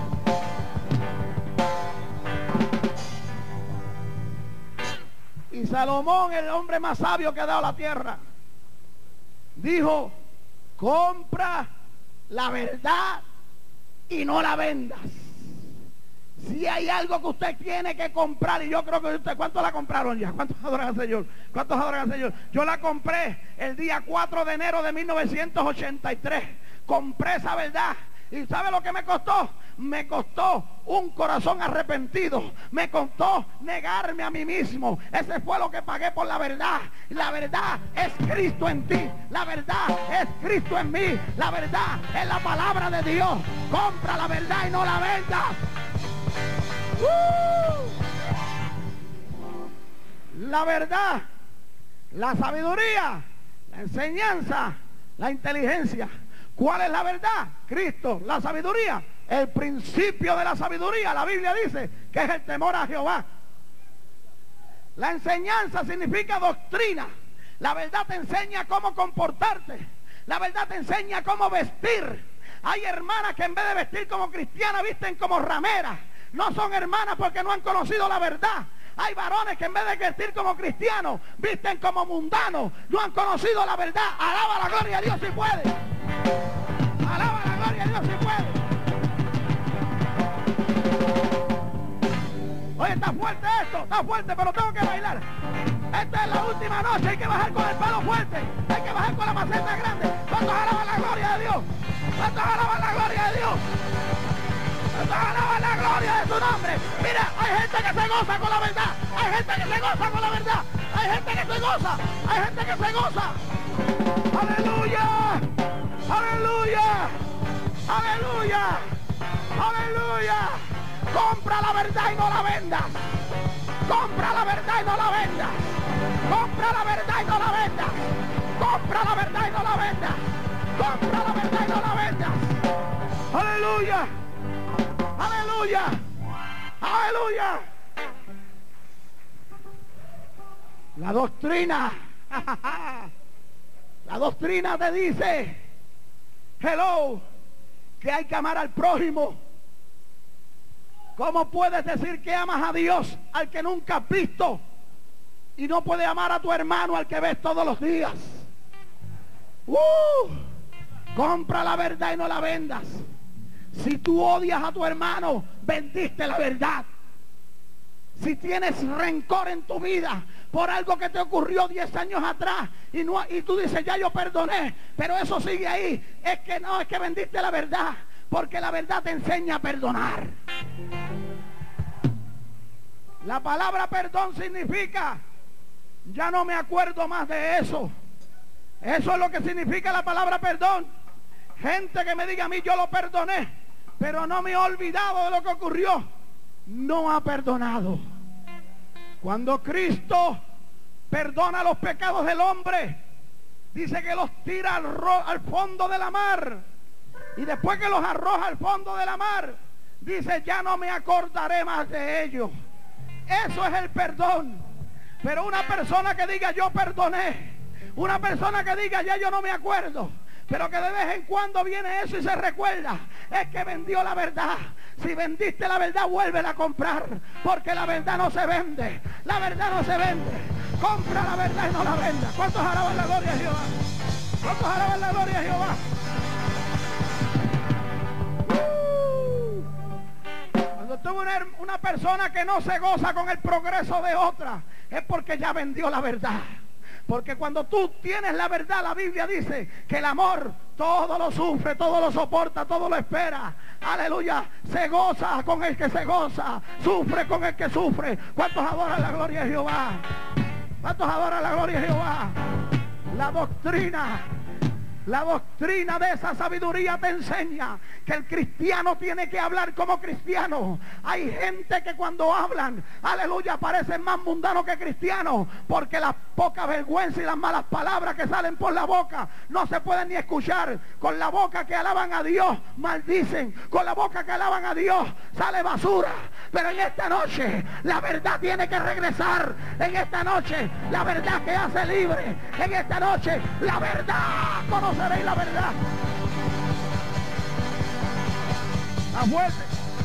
Y Salomón, el hombre más sabio que ha dado la tierra, dijo, compra la verdad y no la vendas. Si hay algo que usted tiene que comprar, y yo creo que usted, ¿cuántos la compraron ya? ¿Cuántos adoran al Señor? ¿Cuántos adoran al Señor? Yo la compré el día cuatro de enero de mil novecientos ochenta y tres. Compré esa verdad. ¿Y sabe lo que me costó? Me costó un corazón arrepentido. Me costó negarme a mí mismo. Ese fue lo que pagué por la verdad. La verdad es Cristo en ti. La verdad es Cristo en mí. La verdad es la palabra de Dios. Compra la verdad y no la vendas. ¡Uh! La verdad, la sabiduría, la enseñanza, la inteligencia. ¿Cuál es la verdad? Cristo. La sabiduría, el principio de la sabiduría, la Biblia dice que es el temor a Jehová. La enseñanza significa doctrina. La verdad te enseña cómo comportarte. La verdad te enseña cómo vestir. Hay hermanas que en vez de vestir como cristianas visten como rameras. No son hermanas porque no han conocido la verdad. Hay varones que en vez de vestir como cristianos visten como mundanos. No han conocido la verdad. Alaba la gloria a Dios si puede. Alaba la gloria a Dios si puede. Oye, está fuerte esto, está fuerte, pero tengo que bailar. Esta es la última noche, hay que bajar con el palo fuerte. Hay que bajar con la maceta grande. ¿Cuántos alaban la gloria de Dios? ¿Cuántos alaban la gloria de Dios? ¿Cuántos alaban la gloria de su nombre? Mira, hay gente que se goza con la verdad. Hay gente que se goza con la verdad. Hay gente que se goza. Hay gente que se goza. ¡Aleluya! ¡Aleluya! ¡Aleluya! ¡Aleluya! Compra la verdad y no la vendas. Compra la verdad y no la vendas. Compra la verdad y no la vendas. Compra la verdad y no la vendas. Compra la verdad y no la vendas. ¡Aleluya! ¡Aleluya! ¡Aleluya! La doctrina. La doctrina te dice, hello, que hay que amar al prójimo. ¿Cómo puedes decir que amas a Dios al que nunca has visto y no puedes amar a tu hermano al que ves todos los días? Uh, compra la verdad y no la vendas. Si tú odias a tu hermano, vendiste la verdad. Si tienes rencor en tu vida por algo que te ocurrió diez años atrás y, no, y tú dices, ya yo perdoné, pero eso sigue ahí, es que no, es que vendiste la verdad, porque la verdad te enseña a perdonar. La palabra perdón significa, ya no me acuerdo más de eso. Eso es lo que significa la palabra perdón. Gente que me diga a mí, yo lo perdoné, pero no me he olvidado de lo que ocurrió, no ha perdonado. Cuando Cristo perdona los pecados del hombre, dice que los tira al, al fondo de la mar, y después que los arroja al fondo de la mar, dice, ya no me acordaré más de ellos. Eso es el perdón. Pero una persona que diga, yo perdoné, una persona que diga, ya yo no me acuerdo, pero que de vez en cuando viene eso y se recuerda, es que vendió la verdad. Si vendiste la verdad, vuélvela a comprar, porque la verdad no se vende. La verdad no se vende. Compra la verdad y no la venda. ¿Cuántos alaban la gloria a Jehová? ¿Cuántos alaban la gloria a Jehová? Uh. Cuando tuve una, una persona que no se goza con el progreso de otra, es porque ya vendió la verdad. Porque cuando tú tienes la verdad, la Biblia dice que el amor todo lo sufre, todo lo soporta, todo lo espera. Aleluya. Se goza con el que se goza, sufre con el que sufre. ¿Cuántos adoran la gloria de Jehová? ¿Cuántos adoran la gloria de Jehová? La doctrina, la doctrina de esa sabiduría te enseña que el cristiano tiene que hablar como cristiano. Hay gente que cuando hablan, aleluya, parecen más mundanos que cristianos, porque la poca vergüenza y las malas palabras que salen por la boca no se pueden ni escuchar. Con la boca que alaban a Dios maldicen, con la boca que alaban a Dios sale basura. Pero en esta noche la verdad tiene que regresar. En esta noche la verdad que hace libre. En esta noche la verdad, conoceréis la verdad. A fuerte,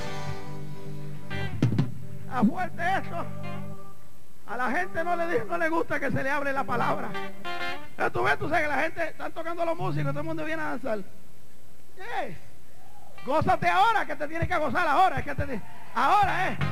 a fuerte esto. A la gente no le, no le gusta que se le hable la palabra. Pero tú ves, tú sabes que la gente están tocando los músicos, todo el mundo viene a danzar. ¿Qué? Gózate ahora, que te tienes que gozar ahora. Es que te, ahora, eh.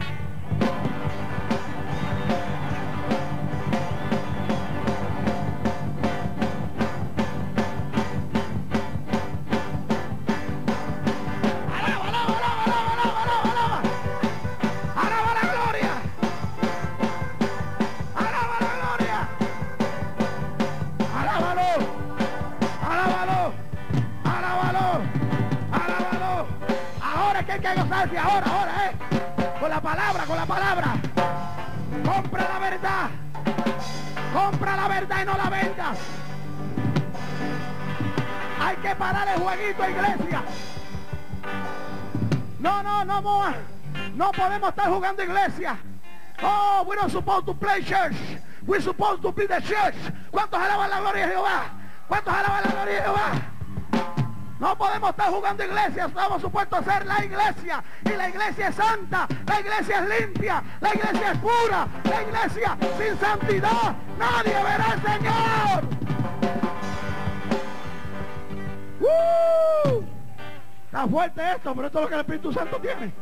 Hay que gozarse ahora, ahora, eh. Con la palabra, con la palabra. Compra la verdad. Compra la verdad y no la vendas. Hay que parar el jueguito, iglesia. No, no, no, Moa. No podemos estar jugando iglesia. Oh, we're not supposed to play church. We're supposed to be the church. ¿Cuántos alaban la gloria de Jehová? ¿Cuántos alaban la gloria de Jehová? No podemos estar jugando iglesia, estamos supuestos a ser la iglesia. Y la iglesia es santa, la iglesia es limpia, la iglesia es pura, la iglesia sin santidad nadie verá al Señor. ¡Uh! Está fuerte esto, pero esto es lo que el Espíritu Santo tiene.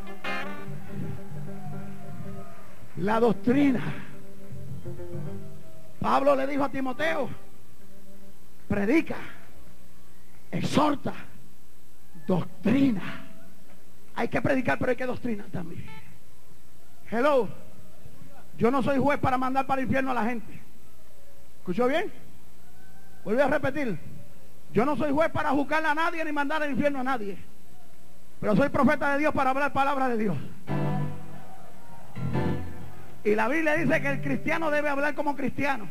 La doctrina. Pablo le dijo a Timoteo, predica, exhorta, doctrina. Hay que predicar, pero hay que doctrinar también. Hello. Yo no soy juez para mandar para el infierno a la gente. ¿Escuchó bien? Vuelvo a repetir. Yo no soy juez para juzgar a nadie ni mandar al infierno a nadie. Pero soy profeta de Dios para hablar palabra de Dios. Y la Biblia dice que el cristiano debe hablar como cristiano.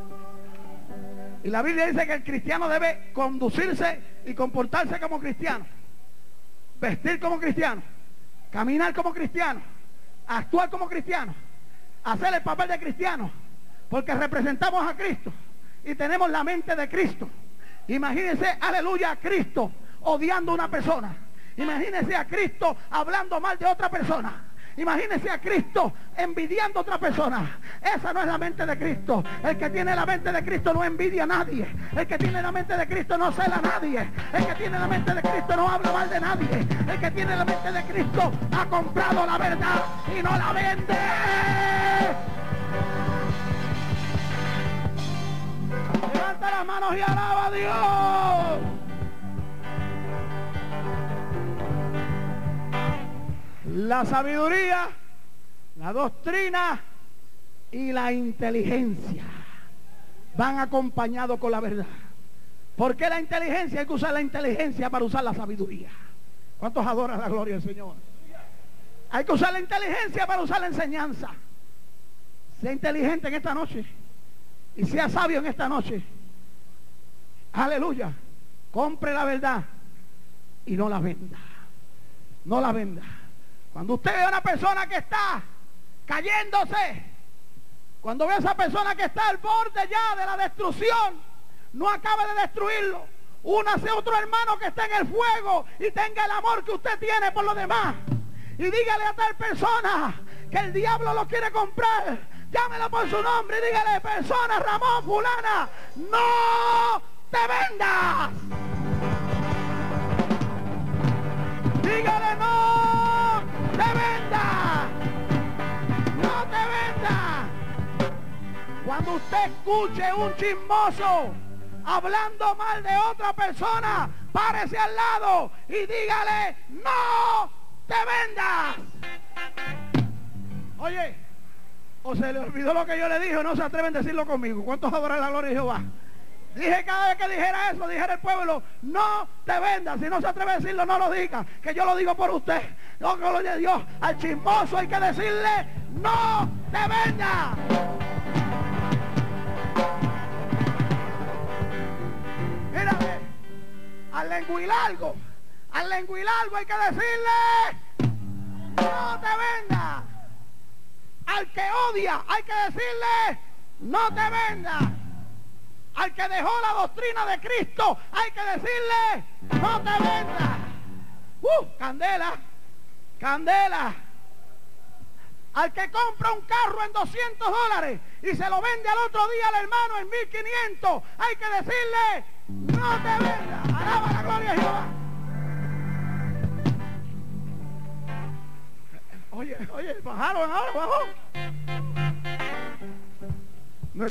Y la Biblia dice que el cristiano debe conducirse y comportarse como cristiano, vestir como cristiano, caminar como cristiano, actuar como cristiano, hacer el papel de cristiano, porque representamos a Cristo y tenemos la mente de Cristo. Imagínense, aleluya, a Cristo odiando a una persona. Imagínense a Cristo hablando mal de otra persona. Imagínese a Cristo envidiando a otra persona. Esa no es la mente de Cristo. El que tiene la mente de Cristo no envidia a nadie. El que tiene la mente de Cristo no cela a nadie. El que tiene la mente de Cristo no habla mal de nadie. El que tiene la mente de Cristo ha comprado la verdad y no la vende. Levanta las manos y alaba a Dios. La sabiduría, la doctrina y la inteligencia van acompañados con la verdad. ¿Por qué la inteligencia? Hay que usar la inteligencia para usar la sabiduría. ¿Cuántos adoran la gloria del Señor? Hay que usar la inteligencia para usar la enseñanza. Sea inteligente en esta noche y sea sabio en esta noche. Aleluya. Compre la verdad y no la venda. No la venda. Cuando usted ve a una persona que está cayéndose, cuando ve a esa persona que está al borde ya de la destrucción, no acabe de destruirlo. Únase a otro hermano que esté en el fuego y tenga el amor que usted tiene por los demás. Y dígale a tal persona que el diablo lo quiere comprar. Llámelo por su nombre y dígale: persona Ramón fulana, no te vendas. Dígale: no te vendas. No te vendas. Cuando usted escuche un chismoso hablando mal de otra persona, párese al lado y dígale: no te vendas. Oye, o se le olvidó lo que yo le dije, o no se atreven a decirlo conmigo. ¿Cuántos adoran la gloria de Jehová? Dije cada vez que dijera eso, dijera el pueblo: no te vendas. Si no se atreve a decirlo, no lo diga, que yo lo digo por usted. No, gloria a Dios. Al chismoso hay que decirle: no te vendas. Mírame, al lenguilargo, al lenguilargo hay que decirle: no te vendas. Al que odia hay que decirle: no te vendas. Al que dejó la doctrina de Cristo hay que decirle: no te vendas. Uh, candela, candela. Al que compra un carro en doscientos dólares y se lo vende al otro día al hermano en mil quinientos, hay que decirle: no te vendas. Alaba la gloria de Jehová. Oye, oye, bajaron ahora, bajó. No.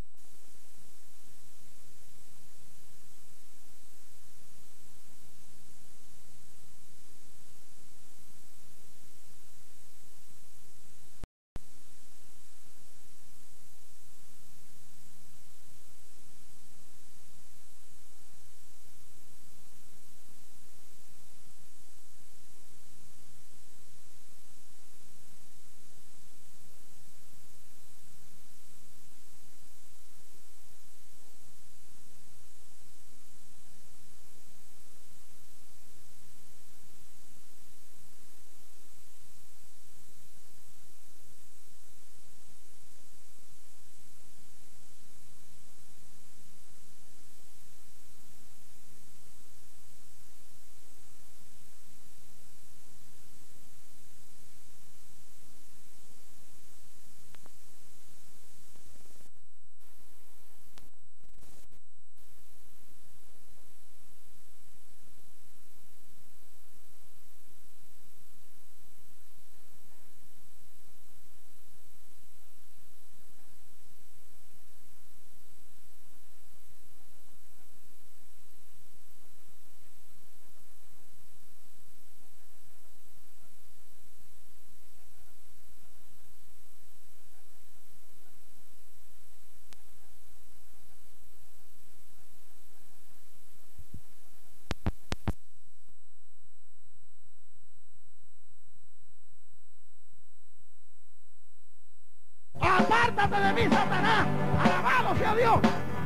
Apártate de mí, Satanás. Alabado sea Dios.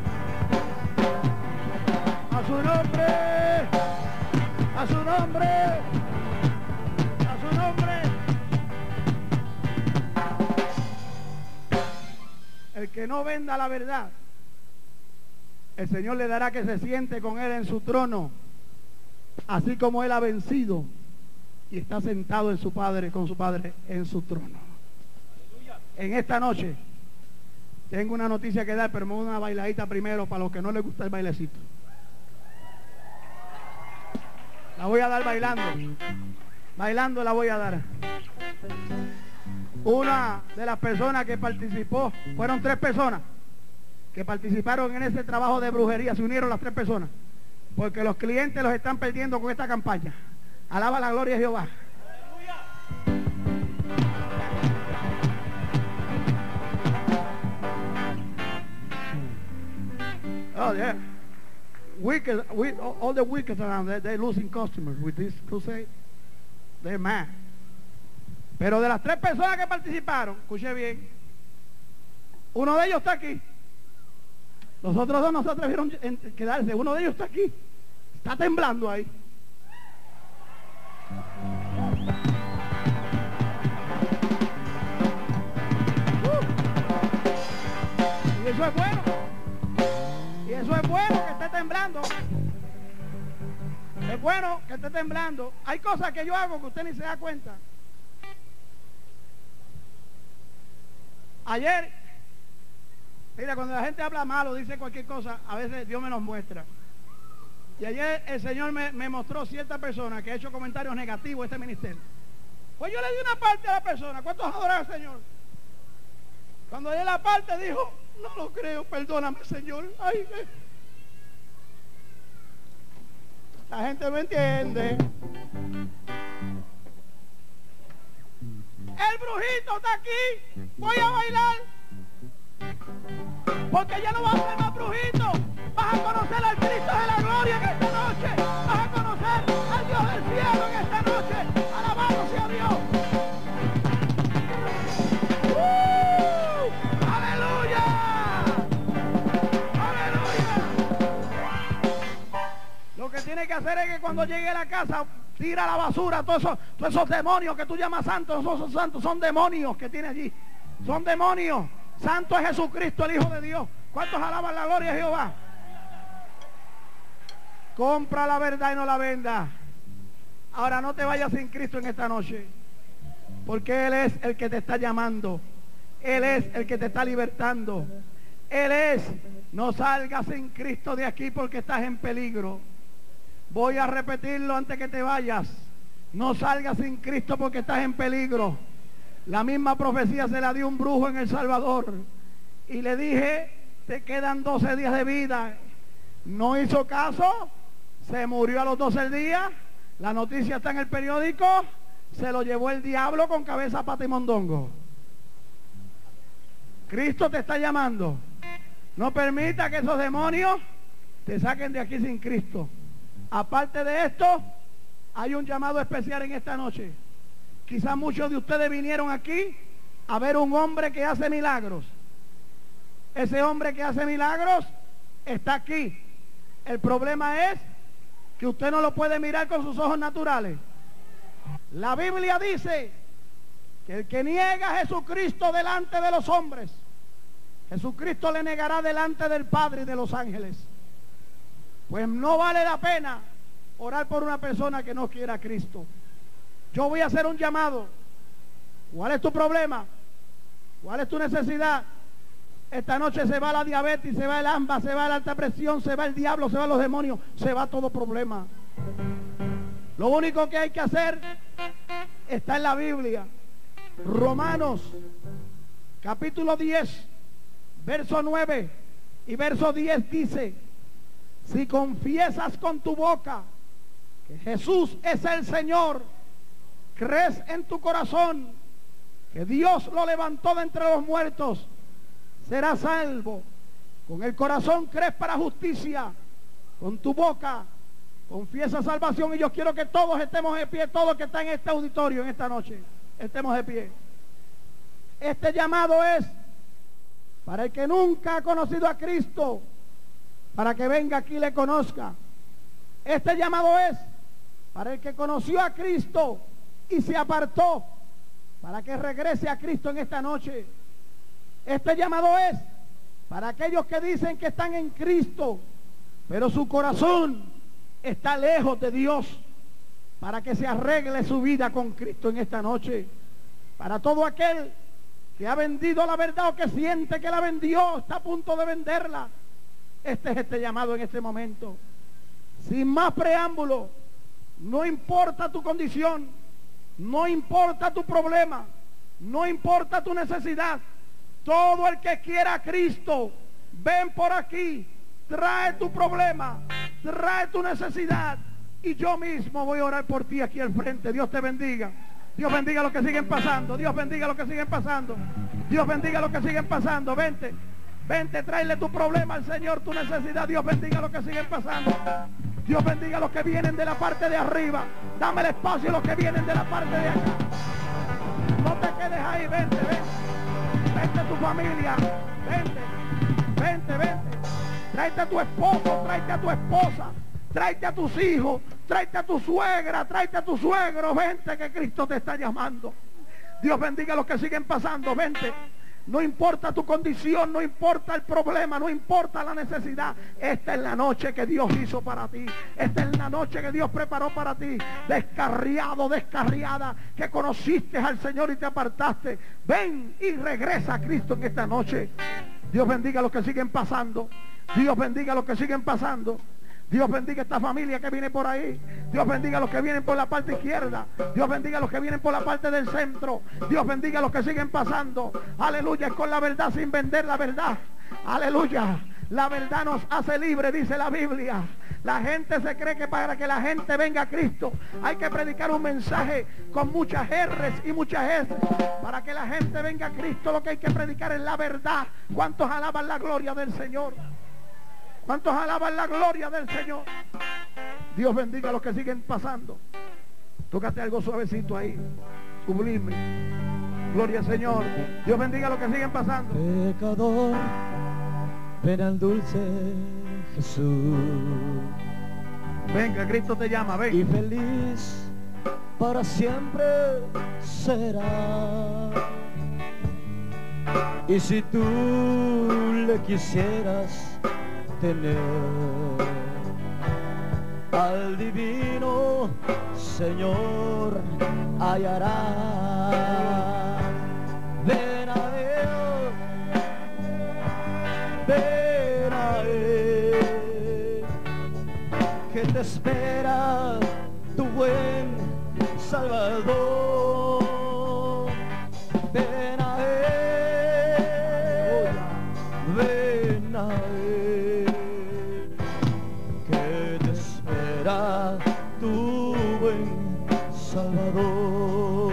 A su nombre. A su nombre. A su nombre. El que no venda la verdad, el Señor le dará que se siente con él en su trono, así como él ha vencido y está sentado en su Padre, con su Padre en su trono. En esta noche tengo una noticia que dar, pero me voy a una bailadita primero para los que no les gusta el bailecito. La voy a dar bailando. Bailando la voy a dar. Una de las personas que participó, fueron tres personas que participaron en ese trabajo de brujería, se unieron las tres personas, porque los clientes los están perdiendo con esta campaña. Alaba la gloria de Jehová. Oh yeah. Wicked, we, all the wicked around, they're, they're losing customers with this crusade. They're mad. Pero de las tres personas que participaron, escuché bien, uno de ellos está aquí. Los otros dos no se atrevieron a quedarse. Uno de ellos está aquí. Está temblando ahí. Uh. Y eso es bueno. Y eso es bueno que esté temblando. Es bueno que esté temblando. Hay cosas que yo hago que usted ni se da cuenta. Ayer, mira, cuando la gente habla malo, dice cualquier cosa, a veces Dios me los muestra. Y ayer el Señor me, me mostró cierta persona que ha hecho comentarios negativos a este ministerio. Pues yo le di una parte a la persona. ¿Cuántos adoran al Señor? Cuando le di la parte dijo, no lo creo, perdóname, Señor. Ay, eh. La gente no entiende. El brujito está aquí. Voy a bailar. Porque ya no vas a ser más brujito. Vas a conocer al Cristo de la gloria en esta noche. Vas a conocer al Dios del cielo en esta noche. Alabado sea Dios. ¡Uh! ¡Aleluya! ¡Aleluya! Lo que tiene que hacer es que cuando llegue a la casa tira a la basura todos esos, todos esos demonios que tú llamas santos. Esos, esos santos son demonios que tiene allí. Son demonios. Santo es Jesucristo, el Hijo de Dios. ¿Cuántos alaban la gloria de Jehová? Compra la verdad y no la venda. Ahora no te vayas sin Cristo en esta noche, porque Él es el que te está llamando. Él es el que te está libertando. Él es. No salgas sin Cristo de aquí porque estás en peligro. Voy a repetirlo antes que te vayas. No salgas sin Cristo porque estás en peligro. La misma profecía se la dio un brujo en El Salvador. Y le dije, te quedan doce días de vida. No hizo caso. Se murió a los doce días. La noticia está en el periódico. Se lo llevó el diablo con cabeza, pata y mondongo. Cristo te está llamando. No permita que esos demonios te saquen de aquí sin Cristo. Aparte de esto, hay un llamado especial en esta noche. Quizás muchos de ustedes vinieron aquí a ver un hombre que hace milagros. Ese hombre que hace milagros está aquí. El problema es que usted no lo puede mirar con sus ojos naturales. La Biblia dice que el que niega a Jesucristo delante de los hombres, Jesucristo le negará delante del Padre y de los ángeles. Pues no vale la pena orar por una persona que no quiera a Cristo. Yo voy a hacer un llamado. ¿Cuál es tu problema? ¿Cuál es tu necesidad? Esta noche se va la diabetes, se va el asma, se va la alta presión, se va el diablo, se van los demonios, se va todo problema. Lo único que hay que hacer está en la Biblia. Romanos, capítulo diez, verso nueve y verso diez dice, si confiesas con tu boca que Jesús es el Señor, crees en tu corazón que Dios lo levantó de entre los muertos, serás salvo. Con el corazón crees para justicia, con tu boca confiesa salvación. Y yo quiero que todos estemos de pie, todos que están en este auditorio en esta noche, estemos de pie. Este llamado es para el que nunca ha conocido a Cristo, para que venga aquí y le conozca. Este llamado es para el que conoció a Cristo y se apartó, para que regrese a Cristo en esta noche. Este llamado es para aquellos que dicen que están en Cristo, pero su corazón está lejos de Dios. para que se arregle su vida con Cristo en esta noche. Para todo aquel que ha vendido la verdad o que siente que la vendió, está a punto de venderla. Este es este llamado en este momento. Sin más preámbulo, no importa tu condición, no importa tu problema, no importa tu necesidad. Todo el que quiera a Cristo, ven por aquí, trae tu problema, trae tu necesidad, y yo mismo voy a orar por ti aquí al frente. Dios te bendiga. Dios bendiga a los que siguen pasando. Dios bendiga a los que siguen pasando. Dios bendiga a los que siguen pasando. Vente, vente, tráele tu problema al Señor, tu necesidad. Dios bendiga a los que siguen pasando. Dios bendiga a los que vienen de la parte de arriba. Dame el espacio a los que vienen de la parte de acá. No te quedes ahí, vente, vente. Vente tu familia. Vente, vente, vente. Tráete a tu esposo, tráete a tu esposa. Tráete a tus hijos, tráete a tu suegra, tráete a tu suegro. Vente que Cristo te está llamando. Dios bendiga a los que siguen pasando. Vente. No importa tu condición, no importa el problema, no importa la necesidad. Esta es la noche que Dios hizo para ti. Esta es la noche que Dios preparó para ti. Descarriado, descarriada, que conociste al Señor y te apartaste. Ven y regresa a Cristo en esta noche. Dios bendiga a los que siguen pasando. Dios bendiga a los que siguen pasando. Dios bendiga a esta familia que viene por ahí. Dios bendiga a los que vienen por la parte izquierda. Dios bendiga a los que vienen por la parte del centro. Dios bendiga a los que siguen pasando. Aleluya, es con la verdad sin vender la verdad. Aleluya, la verdad nos hace libre, dice la Biblia. La gente se cree que para que la gente venga a Cristo hay que predicar un mensaje con muchas R's y muchas S. Para que la gente venga a Cristo lo que hay que predicar es la verdad. ¿Cuántos alaban la gloria del Señor? ¿Cuántos alaban la gloria del Señor? Dios bendiga a los que siguen pasando. Tócate algo suavecito ahí, sublime. Gloria al Señor. Dios bendiga a los que siguen pasando. Pecador, ven al dulce Jesús. Venga, Cristo te llama, ven. Y feliz para siempre será. Y si tú le quisieras tener, al divino Señor hallará. Ven a Él, ven a Él, que te espera tu buen Salvador. Ven a Él, ven a Él, tu buen Salvador.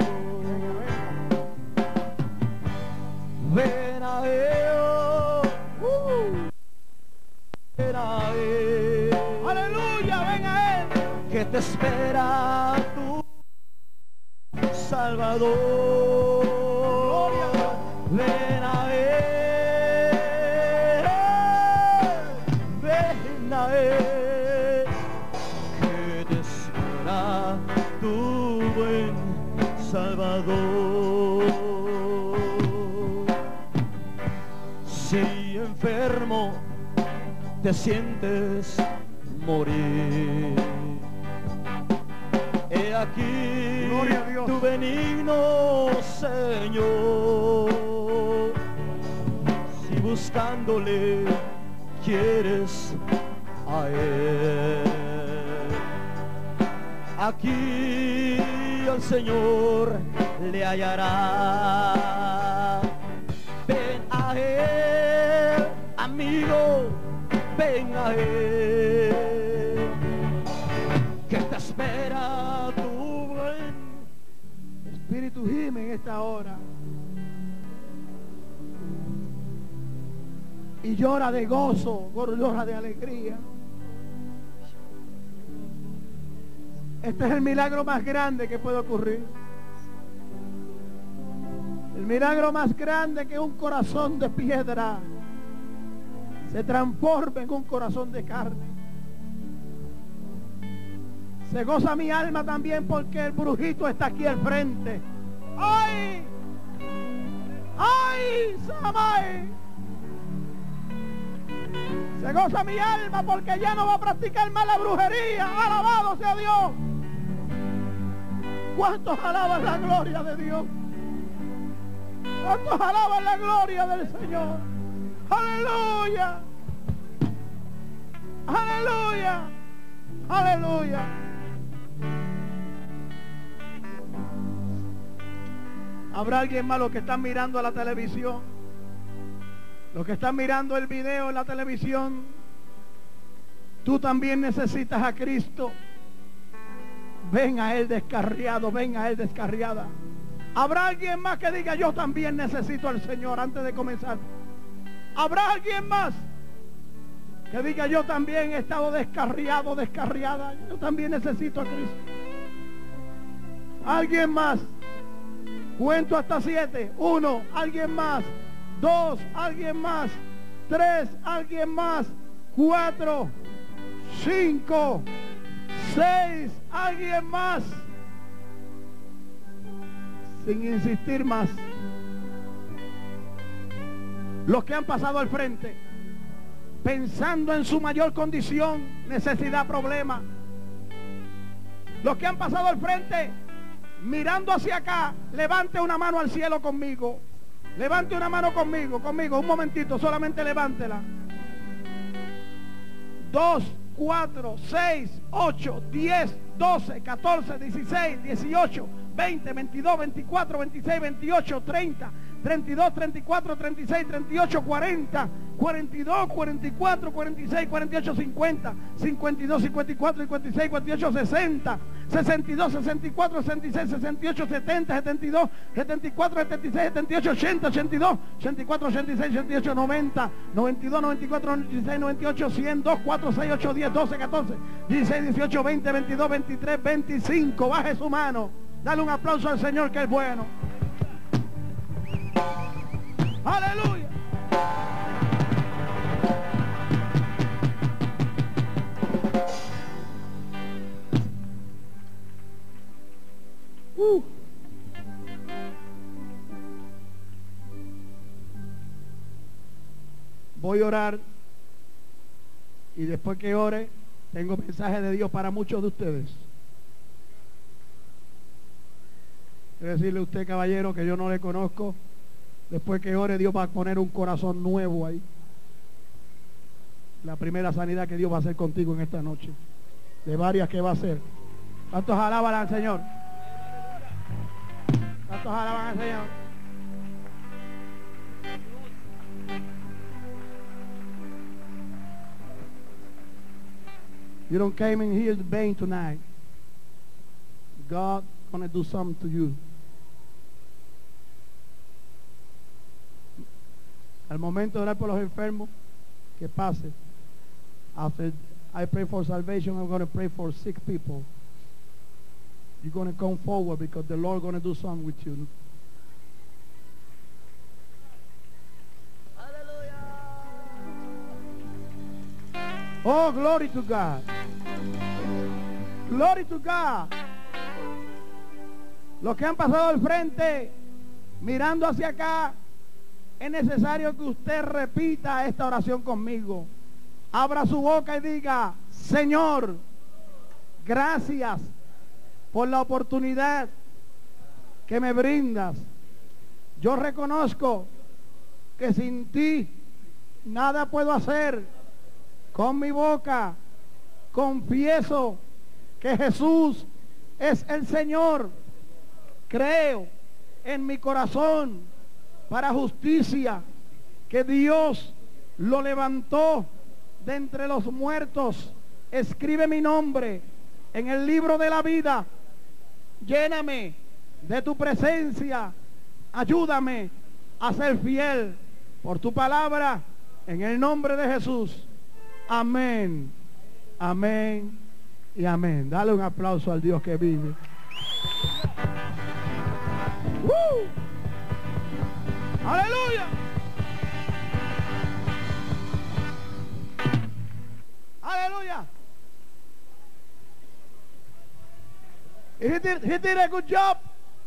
Ven a Él, uh, ven a Él, aleluya, ven a Él, que te espera tu Salvador. Ven a Él, ven a Él, tu buen Salvador. Si enfermo te sientes morir, he aquí tu benigno Señor. Si buscándole quieres a Él, aquí al Señor le hallará. Ven a Él, amigo, ven a Él, que te espera tu buen Espíritu. Gime en esta hora y llora de gozo, llora de alegría. Este es el milagro más grande que puede ocurrir. El milagro más grande, que un corazón de piedra se transforme en un corazón de carne. Se goza mi alma también porque el brujito está aquí al frente. ¡Ay! ¡Ay! ¡Samay! Se goza mi alma porque ya no va a practicar más la brujería. ¡Alabado sea Dios! ¿Cuántos alaban la gloria de Dios? ¿Cuántos alaban la gloria del Señor? Aleluya. Aleluya. Aleluya. Habrá alguien más, los que están mirando a la televisión, los que están mirando el video en la televisión, tú también necesitas a Cristo. Ven a Él descarriado, ven a Él descarriada. Habrá alguien más que diga, yo también necesito al Señor, antes de comenzar. Habrá alguien más que diga, yo también he estado descarriado, descarriada, yo también necesito a Cristo. Alguien más. Cuento hasta siete. Uno, alguien más. Dos, alguien más. Tres, alguien más. Cuatro, cinco, seis, alguien más. Sin insistir más. Los que han pasado al frente, pensando en su mayor condición, necesidad, problema. Los que han pasado al frente, mirando hacia acá, levante una mano al cielo conmigo. Levante una mano conmigo, conmigo, un momentito, solamente levántela. Dos, cuatro, seis, ocho, diez, doce, catorce, dieciséis, dieciocho, veinte, veintidós, veinticuatro, veintiséis, veintiocho, treinta, treinta y dos, treinta y cuatro, treinta y seis, treinta y ocho, cuarenta, cuarenta y dos, cuarenta y cuatro, cuarenta y seis, cuarenta y ocho, cincuenta, cincuenta y dos, cincuenta y cuatro, cincuenta y seis, cincuenta y ocho, sesenta, sesenta y dos, sesenta y cuatro, sesenta y seis, sesenta y ocho, setenta, setenta y dos, setenta y cuatro, setenta y seis, setenta y ocho, ochenta, ochenta y dos, ochenta y cuatro, ochenta y seis, ochenta y ocho, noventa, noventa y dos, noventa y cuatro, noventa y seis, noventa y ocho, cien, dos, cuatro, seis, ocho, diez, doce, catorce, dieciséis, dieciocho, veinte, veintidós, veintitrés, veinticinco. Baje su mano. Dale un aplauso al Señor, que es bueno. Aleluya. Uh. Voy a orar y después que ore tengo mensaje de Dios para muchos de ustedes. Quiero decirle a usted, caballero, que yo no le conozco. Después que ore, Dios va a poner un corazón nuevo ahí. La primera sanidad que Dios va a hacer contigo en esta noche, de varias que va a hacer. ¿Cuántos alaban al Señor? ¿Cuántos alaban al Señor? You don't came in here to bang tonight. God gonna do something to you. Al momento de orar por los enfermos, que pase. After I pray for salvation, I'm going to pray for sick people. You're going to come forward because the Lord going to do something with you. Oh, glory to God. Glory to God. Los que han pasado al frente, mirando hacia acá, es necesario que usted repita esta oración conmigo. Abra su boca y diga: Señor, gracias por la oportunidad que me brindas. Yo reconozco que sin ti nada puedo hacer. Con mi boca confieso que Jesús es el Señor. Creo en mi corazón para justicia que Dios lo levantó de entre los muertos. Escribe mi nombre en el libro de la vida. Lléname de tu presencia. Ayúdame a ser fiel por tu palabra, en el nombre de Jesús. Amén, amén y amén. Dale un aplauso al Dios que vive. ¡Woo! ¡Aleluya! ¡Aleluya! He did, he did a good job.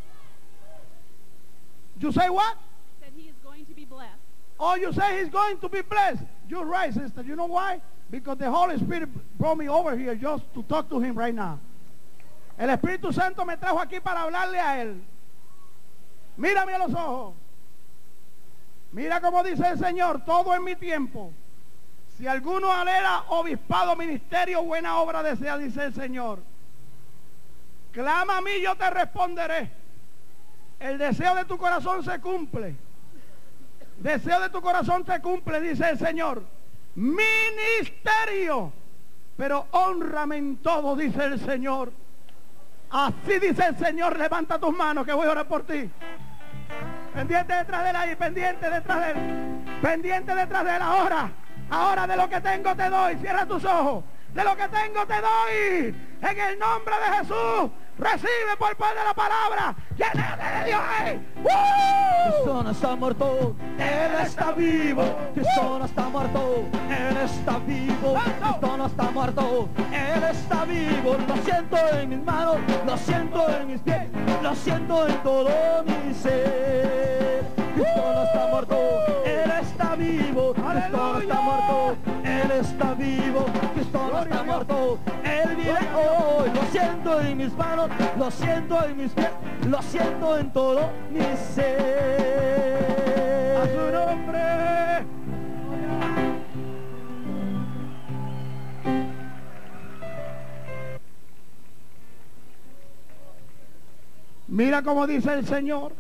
You say what? Said he is going to be blessed. Oh, you say he's going to be blessed. You're right, sister. You know why? Because the Holy Spirit brought me over here just to talk to him right now. El Espíritu Santo me trajo aquí para hablarle a él. Mírame a los ojos. Mira como dice el Señor, todo en mi tiempo. Si alguno anhela obispado, ministerio, buena obra desea, dice el Señor. Clama a mí, yo te responderé. El deseo de tu corazón se cumple. Deseo de tu corazón se cumple, dice el Señor. Ministerio, pero honrame en todo, dice el Señor. Así dice el Señor, levanta tus manos que voy a orar por ti. Pendiente detrás de él ahí, pendiente detrás de él. Pendiente detrás de él ahora. Ahora de lo que tengo te doy. Cierra tus ojos. De lo que tengo te doy. En el nombre de Jesús. Recibe por poder de la palabra. Llénate de Dios. ¡Uh! Cristo no está muerto, Él está vivo. Cristo no está muerto, Él está vivo. Cristo no está muerto, Él está vivo. Lo siento en mis manos, lo siento en mis pies, lo siento en todo mi ser. Cristo no está muerto, Él está vivo. Cristo no está muerto, Él está vivo. Cristo no está muerto, Él vive hoy. Lo siento en mis manos, lo siento en mis pies, lo siento en todo mi ser. A su nombre. Mira cómo dice el Señor.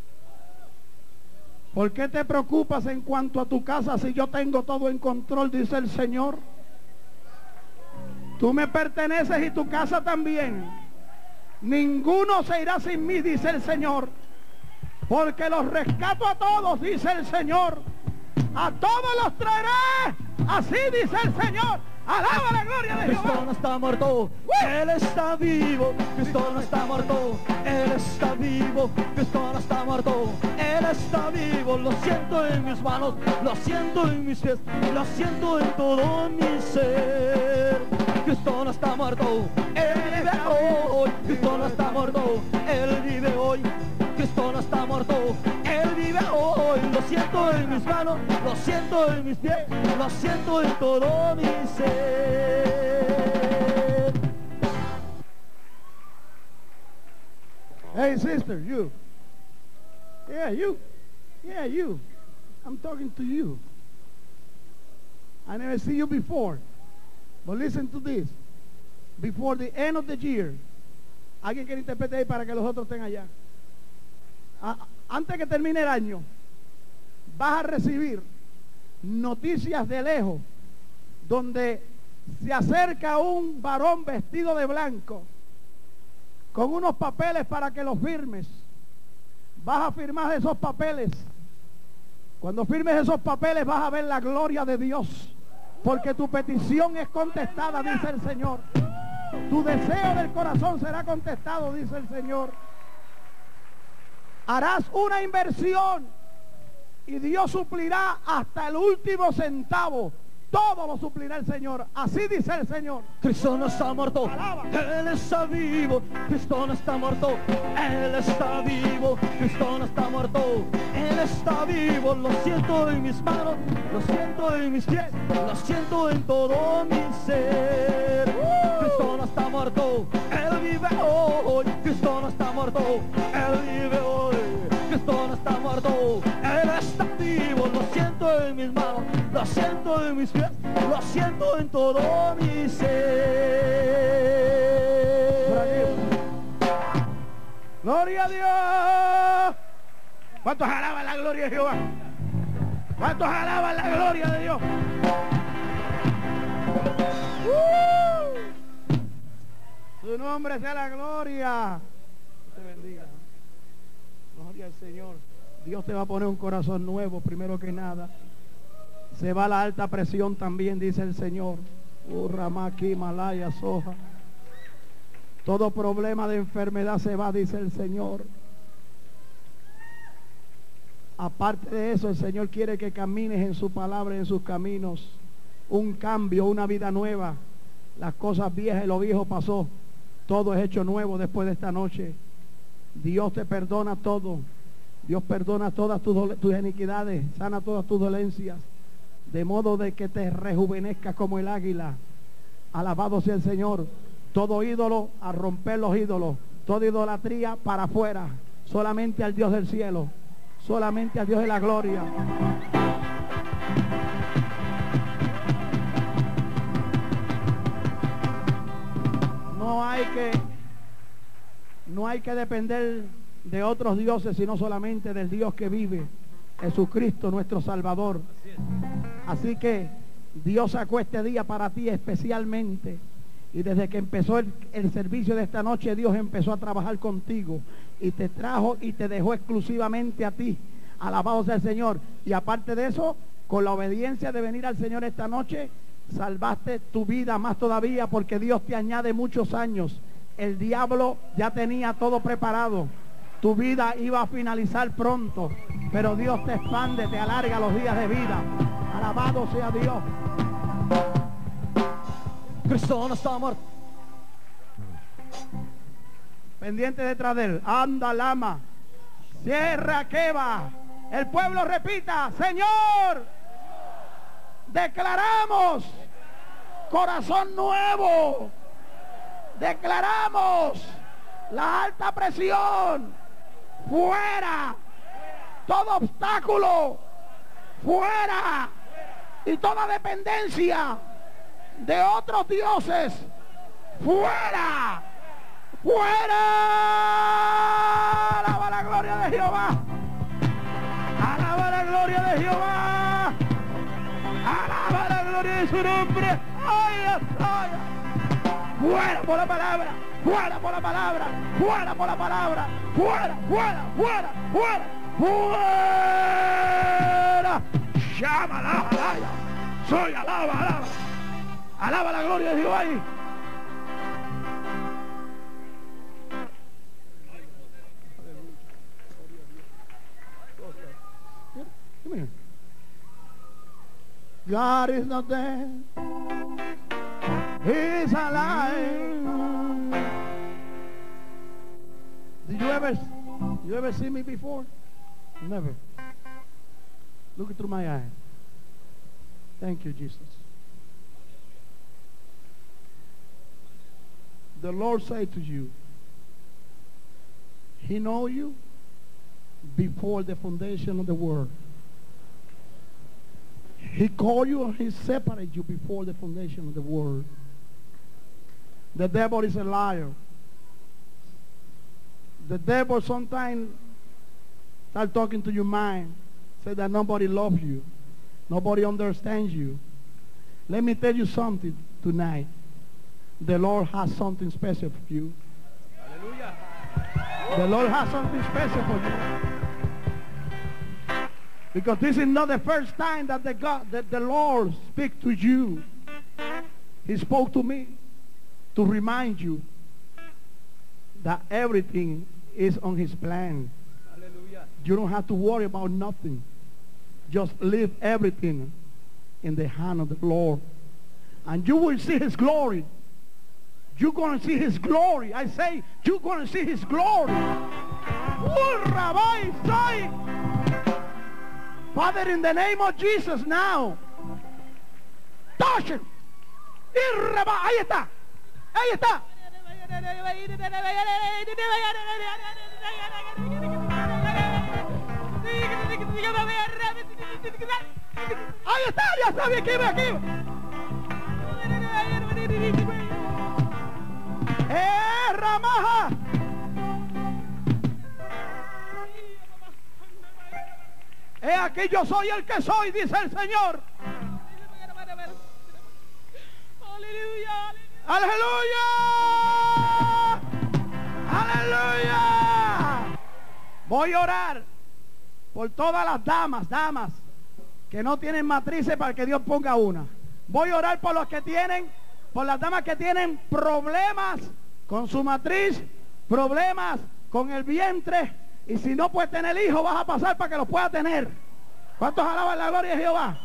¿Por qué te preocupas en cuanto a tu casa si yo tengo todo en control? Dice el Señor. Tú me perteneces y tu casa también. Ninguno se irá sin mí, dice el Señor. Porque los rescato a todos, dice el Señor. A todos los traeré. Así dice el Señor. Alaba la gloria de Jehová. Cristo no está muerto, Él está vivo. Cristo no está muerto, Él está vivo. Cristo no está muerto, Él está vivo. Lo siento en mis manos, lo siento en mis pies, lo siento en todo mi ser. Cristo no está muerto, Él vive hoy. Cristo no está muerto, Él vive hoy. Cristo no está muerto, Él vive hoy. Lo siento en mis manos, lo siento en mis pies, lo siento en todo mi ser. Hey sister, you. Yeah, you. Yeah, you. I'm talking to you. I never see you before. But listen to this. Before the end of the year, alguien que interprete ahí para que los otros estén allá. Ah, antes que termine el año, vas a recibir noticias de lejos donde se acerca un varón vestido de blanco con unos papeles para que los firmes. Vas a firmar esos papeles. Cuando firmes esos papeles vas a ver la gloria de Dios, porque tu petición es contestada, dice el Señor. Tu deseo del corazón será contestado, dice el Señor. Harás una inversión y Dios suplirá hasta el último centavo. Todo lo suplirá el Señor. Así dice el Señor. Cristo no está muerto, Él está vivo. Cristo no está muerto, Él está vivo. Cristo no está muerto, Él está vivo. Lo siento en mis manos, lo siento en mis pies, lo siento en todo mi ser. Cristo no está muerto, Él vive hoy. Cristo no está muerto, Él vive hoy. Cristo no está muerto, Él está vivo. Lo siento en mis manos, lo siento en mis pies, lo siento en todo mi ser. Gloria a Dios. ¿Cuántos alaban la gloria de Jehová? ¿Cuántos alaban la gloria de Dios? ¡Uh! Su nombre sea la gloria. Dios te bendiga. Gloria al Señor. Dios te va a poner un corazón nuevo, primero que nada. Se va la alta presión también, dice el Señor. Urramaki, Malaya, Soja. Todo problema de enfermedad se va, dice el Señor. Aparte de eso, el Señor quiere que camines en su palabra, en sus caminos. Un cambio, una vida nueva. Las cosas viejas y lo viejo pasó. Todo es hecho nuevo después de esta noche. Dios te perdona todo. Dios perdona todas tus, tus iniquidades, sana todas tus dolencias, de modo de que te rejuvenezcas como el águila. Alabado sea el Señor. todo ídolo, a romper los ídolos, toda idolatría para afuera, solamente al Dios del cielo, solamente al Dios de la gloria. No hay que, no hay que depender de otros dioses, sino solamente del Dios que vive, Jesucristo nuestro Salvador. Así que Dios sacó este día para ti especialmente, y desde que empezó el, el servicio de esta noche, Dios empezó a trabajar contigo y te trajo y te dejó exclusivamente a ti. Alabado sea el Señor. Y aparte de eso, con la obediencia de venir al Señor esta noche, salvaste tu vida más todavía, porque Dios te añade muchos años. El diablo ya tenía todo preparado. Tu vida iba a finalizar pronto, pero Dios te expande, te alarga los días de vida. Alabado sea Dios. Cristo no está muerto. Pendiente detrás de él. Anda, lama. Cierra, que va. El pueblo repita: Señor, declaramos corazón nuevo. Declaramos la alta presión fuera, todo obstáculo fuera, y toda dependencia de otros dioses fuera, fuera. Alaba la gloria de Jehová, alaba la gloria de Jehová, alaba la gloria de su nombre. Ay, ay. Fuera por la palabra, fuera por la palabra, fuera por la palabra, fuera, fuera, fuera, fuera, fuera. Llama, alaba, alaba. Soy alaba, alaba. Alaba la gloria de Jehová ahí. God is not dead. He's alive. Did you ever, you ever see me before? Never. Look through my eyes. Thank you, Jesus. The Lord said to you, He knows you before the foundation of the world. He called you and He separated you before the foundation of the world. The devil is a liar. The devil sometimes start talking to your mind, say that nobody loves you, nobody understands you. Let me tell you something tonight. The Lord has something special for you. Hallelujah. The Lord has something special for you. Because this is not the first time that the God, that the Lord speaks to you. He spoke to me to remind you that everything is on His plan. Hallelujah. You don't have to worry about nothing. Just leave everything in the hand of the Lord, and you will see His glory. You're going to see His glory. I say, you're going to see His glory. Oh, Rabbi, say, Father, in the name of Jesus now, touch Him. Ahí está. Ahí está. Ahí está, ya sabía que iba aquí. ¡Eh, Ramaja! He aquí yo soy el que soy, dice el Señor. ¡Aleluya! ¡Aleluya! Voy a orar por todas las damas, damas que no tienen matrices, para que Dios ponga una. Voy a orar por los que tienen, por las damas que tienen problemas con su matriz, problemas con el vientre, y si no puedes tener hijos, vas a pasar para que los puedas tener. ¿Cuántos alaban la gloria de Jehová?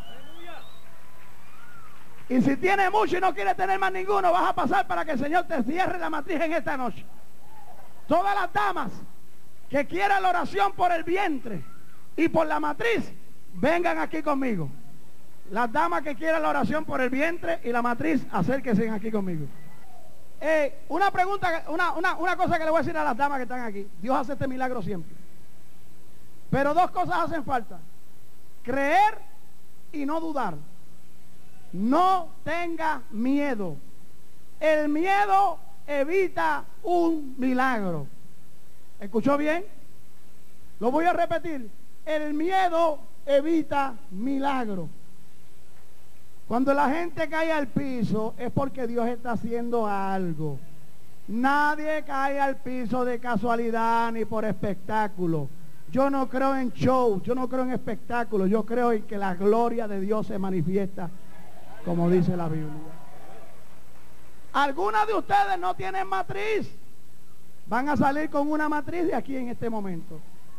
Y si tienes mucho y no quieres tener más ninguno, vas a pasar para que el Señor te cierre la matriz en esta noche. Todas las damas que quieran la oración por el vientre y por la matriz, vengan aquí conmigo. Las damas que quieran la oración por el vientre y la matriz, acérquense aquí conmigo. Eh, una pregunta, una, una, una cosa que le voy a decir a las damas que están aquí. Dios hace este milagro siempre. Pero dos cosas hacen falta. Creer y no dudar. No tenga miedo. El miedo evita un milagro. ¿Escuchó bien? Lo voy a repetir. El miedo evita milagro. Cuando la gente cae al piso es porque Dios está haciendo algo. Nadie cae al piso de casualidad ni por espectáculo. Yo no creo en show, yo no creo en espectáculos, yo creo en que la gloria de Dios se manifiesta, como dice la Biblia. Algunas de ustedes no tienen matriz. Van a salir con una matriz de aquí en este momento.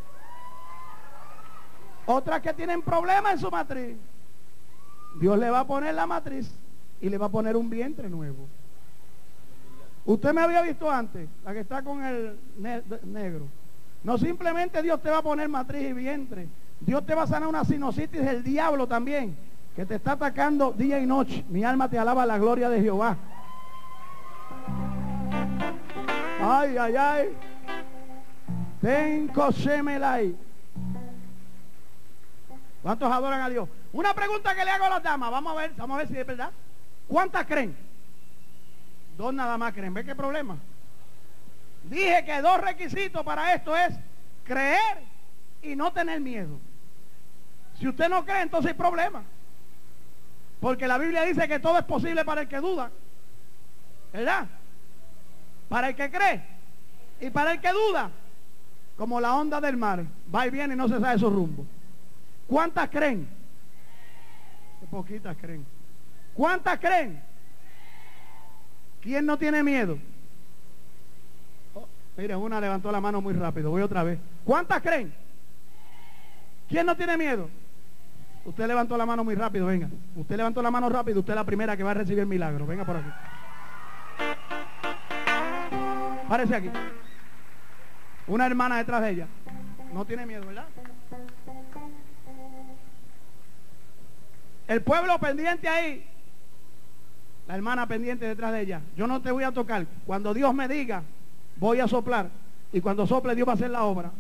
Otras que tienen problemas en su matriz. Dios le va a poner la matriz y le va a poner un vientre nuevo. Usted me había visto antes, la que está con el ne negro. No simplemente Dios te va a poner matriz y vientre. Dios te va a sanar una sinusitis del diablo también, que te está atacando día y noche. Mi alma te alaba la gloria de Jehová. Ay, ay, ay. Tenko Shemelai. ¿Cuántos adoran a Dios? Una pregunta que le hago a las damas. Vamos a ver, vamos a ver si es verdad. ¿Cuántas creen? Dos nada más creen. ¿Ve qué problema? Dije que dos requisitos para esto es creer y no tener miedo. Si usted no cree, entonces hay problema. Porque la Biblia dice que todo es posible para el que duda. ¿Verdad? Para el que cree y para el que duda, como la onda del mar, va y viene y no se sabe su rumbo. ¿Cuántas creen? Poquitas creen. ¿Cuántas creen? ¿Quién no tiene miedo? Oh, mire, una levantó la mano muy rápido. Voy otra vez. ¿Cuántas creen? ¿Quién no tiene miedo? Usted levantó la mano muy rápido, venga. Usted levantó la mano rápido, usted es la primera que va a recibir el milagro. Venga por aquí. Párese aquí. Una hermana detrás de ella. No tiene miedo, ¿verdad? El pueblo pendiente ahí. La hermana pendiente detrás de ella. Yo no te voy a tocar. Cuando Dios me diga, voy a soplar. Y cuando sople, Dios va a hacer la obra.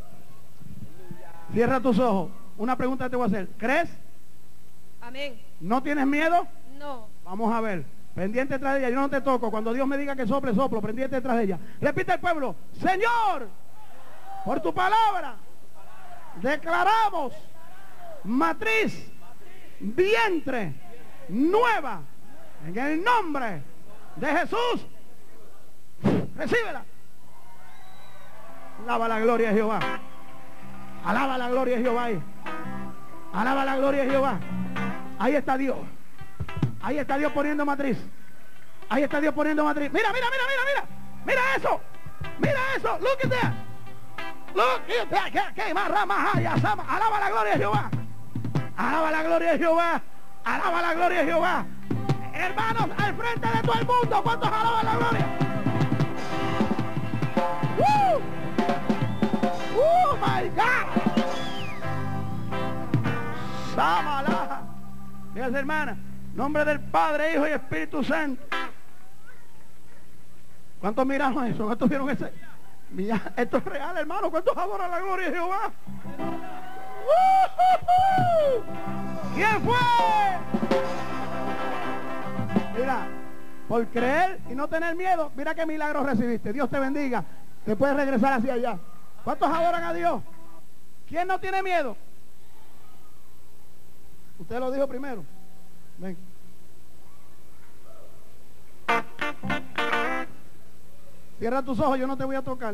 Cierra tus ojos. Una pregunta que te voy a hacer. ¿Crees? Amén. ¿No tienes miedo? No. Vamos a ver. Pendiente detrás de ella. Yo no te toco. Cuando Dios me diga que sople, soplo. Pendiente detrás de ella. Repite el pueblo. Señor, por tu palabra, declaramos matriz, vientre, nueva, en el nombre de Jesús. Recíbela. Alaba la gloria de Jehová. Alaba la gloria de Jehová ahí. Alaba la gloria de Jehová. Ahí está Dios. Ahí está Dios poniendo matriz. Ahí está Dios poniendo matriz. Mira, mira, mira, mira, mira. Mira eso. Mira eso. Look at that. Look at that. Que, que más ramas hay. Alaba la gloria de Jehová. Alaba la gloria de Jehová. Alaba la gloria de Jehová. Hermanos, al frente de todo el mundo, ¿cuántos alaban la gloria? ¡Woo! ¡Oh, my God! ¡Sámala! Fíjense, hermana. Nombre del Padre, Hijo y Espíritu Santo. ¿Cuántos miraron eso? ¿Cuántos vieron ese? Mira, esto es real, hermano. ¿Cuántos adoran la gloria de Jehová? ¡Uh! ¿Quién fue? Mira, por creer y no tener miedo, mira qué milagro recibiste. Dios te bendiga. Te puedes regresar hacia allá. ¿Cuántos adoran a Dios? ¿Quién no tiene miedo? Usted lo dijo primero. Ven. Cierra tus ojos, yo no te voy a tocar.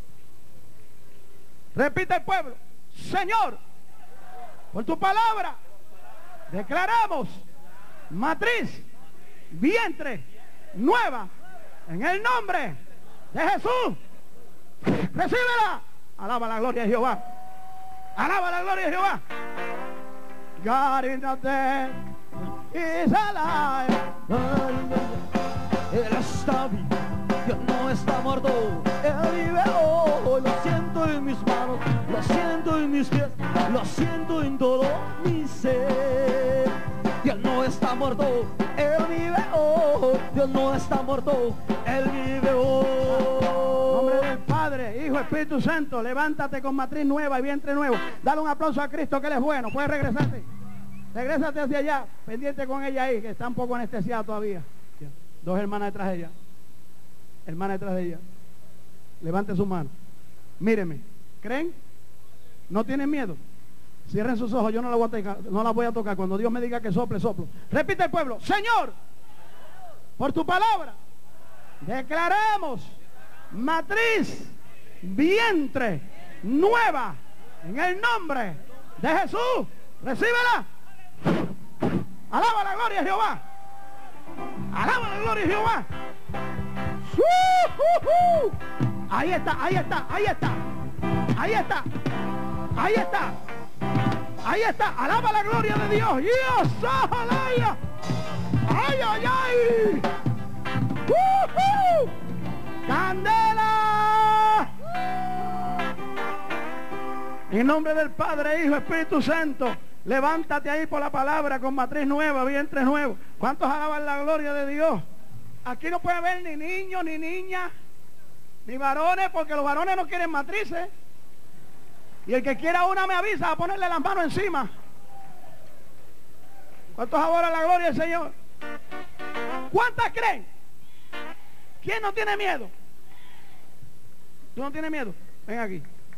Repite el pueblo. Señor, por tu palabra, declaramos matriz, vientre, nueva, en el nombre de Jesús. Recíbela. Alaba la gloria de Jehová. Alaba la gloria de Jehová. God in the dead is alive. Él está vivo, Dios no está muerto. Él vive hoy. Lo siento en mis manos, lo siento en mis pies, lo siento en todo mi ser. Dios no está muerto, Él vive hoy. hoy, Dios no está muerto, Él vive hoy. En nombre del Padre, Hijo, Espíritu Santo, levántate con matriz nueva y vientre nuevo. Dale un aplauso a Cristo, que Él es bueno. Puedes regresarte. Regrésate hacia allá, pendiente con ella ahí, que está un poco anestesiada todavía. Dos hermanas detrás de ella. Hermana detrás de ella. Levante su mano. Míreme. ¿Creen? ¿No tienen miedo? Cierren sus ojos, yo no la voy a tocar, no la voy a tocar. Cuando Dios me diga que sople, soplo. Repite el pueblo. Señor, por tu palabra, declaramos matriz, vientre, nueva, en el nombre de Jesús. Recíbela. Alaba la gloria de Jehová. Alaba la gloria de Jehová. ¡Uh, uh, uh! Ahí está, ahí está, ahí está. Ahí está. Ahí está. Ahí está. Alaba la gloria de Dios. Dios, aleluya. Ay, ay, ay. ¡Uh, uh! Candela. En nombre del Padre, Hijo, Espíritu Santo. Levántate ahí por la palabra con matriz nueva, vientre nuevo. ¿Cuántos alaban la gloria de Dios? Aquí no puede haber ni niños, ni niñas, ni varones, porque los varones no quieren matrices. Y el que quiera una me avisa a ponerle las manos encima. ¿Cuántos adoran la gloria del Señor? ¿Cuántas creen? ¿Quién no tiene miedo? ¿Tú no tienes miedo? Ven aquí.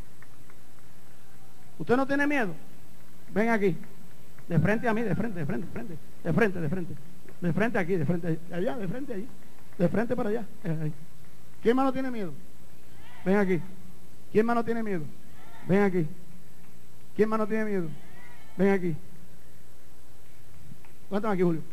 ¿Usted no tiene miedo? Ven aquí. De frente a mí, de frente, de frente, de frente. De frente, de frente. De frente aquí, de frente allá, de frente allí. De frente para allá. Ahí. ¿Quién más no tiene miedo? Ven aquí. ¿Quién más no tiene miedo? Ven aquí. ¿Quién más no tiene miedo? Ven aquí. ¿Cuántos aquí, Julio?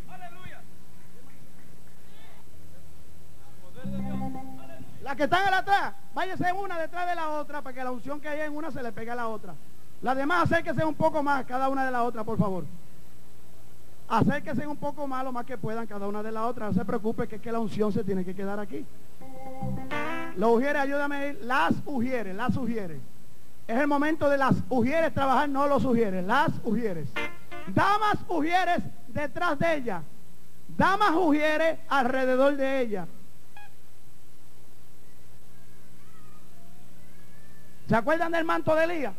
Las que están a la atrás, váyase una detrás de la otra para que la unción que hay en una se le pegue a la otra. Las demás acérquense un poco más cada una de la otra, por favor. Acérquense un poco más lo más que puedan cada una de la otra. No se preocupe que es que la unción se tiene que quedar aquí. Los ujieres, ayúdame a ir. Las ujieres, las ujieres. Es el momento de las ujieres trabajar, no los ujieres. Las ujieres. Damas ujieres detrás de ella. Damas ujieres alrededor de ella. ¿Se acuerdan del manto de Elías?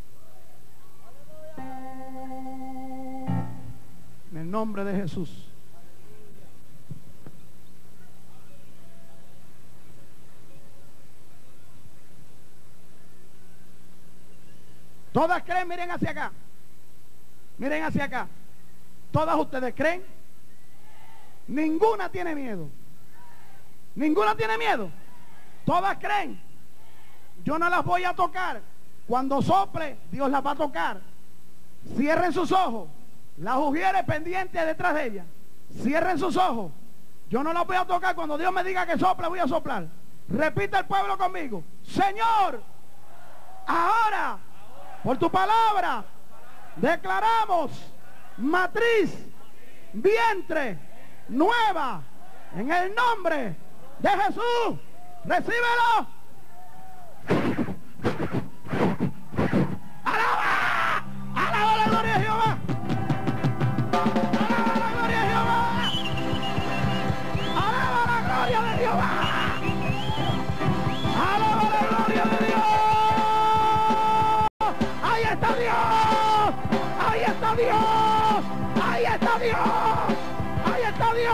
En el nombre de Jesús. Todas creen, miren hacia acá. Miren hacia acá. Todas ustedes creen. Ninguna tiene miedo. Ninguna tiene miedo. Todas creen. Yo no las voy a tocar. Cuando sople, Dios las va a tocar. Cierren sus ojos. Las ujieres pendientes detrás de ella. Cierren sus ojos. Yo no las voy a tocar. Cuando Dios me diga que sople, voy a soplar. Repite el pueblo conmigo. Señor, ahora, por tu palabra, declaramos matriz, vientre, nueva, en el nombre de Jesús. Recíbelo. ¡Alaba! ¡Alaba la gloria de Jehová! ¡Alaba la gloria de Jehová! ¡Alaba la gloria de Jehová! ¡Alaba la gloria de Dios! ¡Ahí está Dios! ¡Ahí está Dios! ¡Ahí está Dios! ¡Ahí está Dios!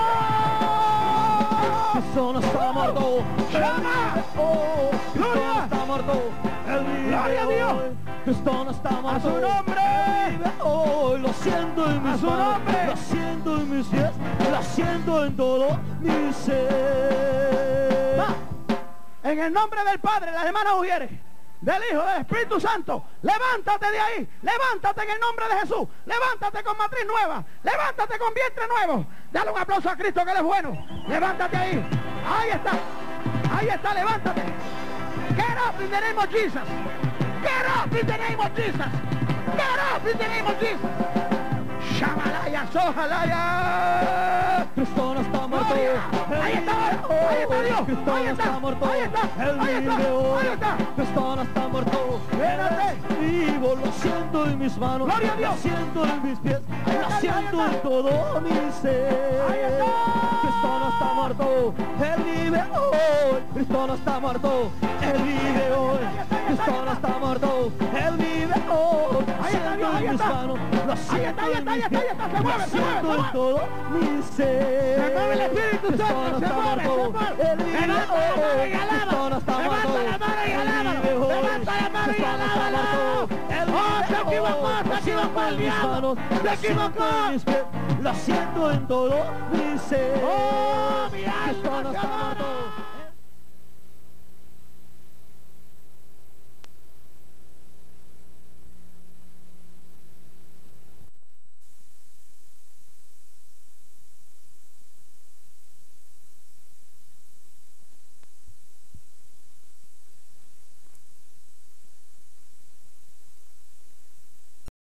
Cristo no está muerto. ¡Llama! Oh, Cristo no está muerto. Él vive ¡Gloria a Dios! hoy. Cristo no está muerto. ¡A su nombre! Él vive hoy. Lo siento en mis ¡A su manos, nombre! lo siento en mis pies, lo siento en todo mi ser. Va. En el nombre del Padre, las hermanas mujeres, del Hijo, del Espíritu Santo, levántate de ahí, levántate en el nombre de Jesús, levántate con matriz nueva, levántate con vientre nuevo. Dale un aplauso a Cristo, que Él es bueno. Levántate ahí, ahí está, ahí está, levántate. Get up in the name of Jesus. Get up in the name of Jesus. Get up in the name of Jesus. Shamalaya, sojalaya. Cristo no está muerto. Ahí está, ahí está Dios. Cristo Ahí no está, está muerto. ahí está, Él ahí está, vive hoy. ahí está. Cristo no está muerto. Espérate. Vivo, lo siento en mis manos. Gloria a Dios. Lo siento en mis pies. Ahí Lo está, siento ahí está. en todo mi ser. Ahí está. Cristo no está muerto. muerto, Él vive hoy. Cristo no está muerto, Él vive hoy. Cristo no está muerto, Él vive hoy. Siento en mis manos, lo siento en mis pies, lo siento en todo mi ser. Se mueve el Espíritu Cristo Santo, no se está mueve, se muerto, mueve. Él vive Levanta la mano hoy. y alábalo. Cristo no está muerto, Levanta la mano y Él alábalo. vive hoy. Levanta la mano y Cristo no está alábalo. muerto, Él Oh, se vive equivocó, hoy. se equivocó el diablo. Se equivocó. Lo siento en todo mi ser. Oh, mi Cristo alma no se está adora. muerto.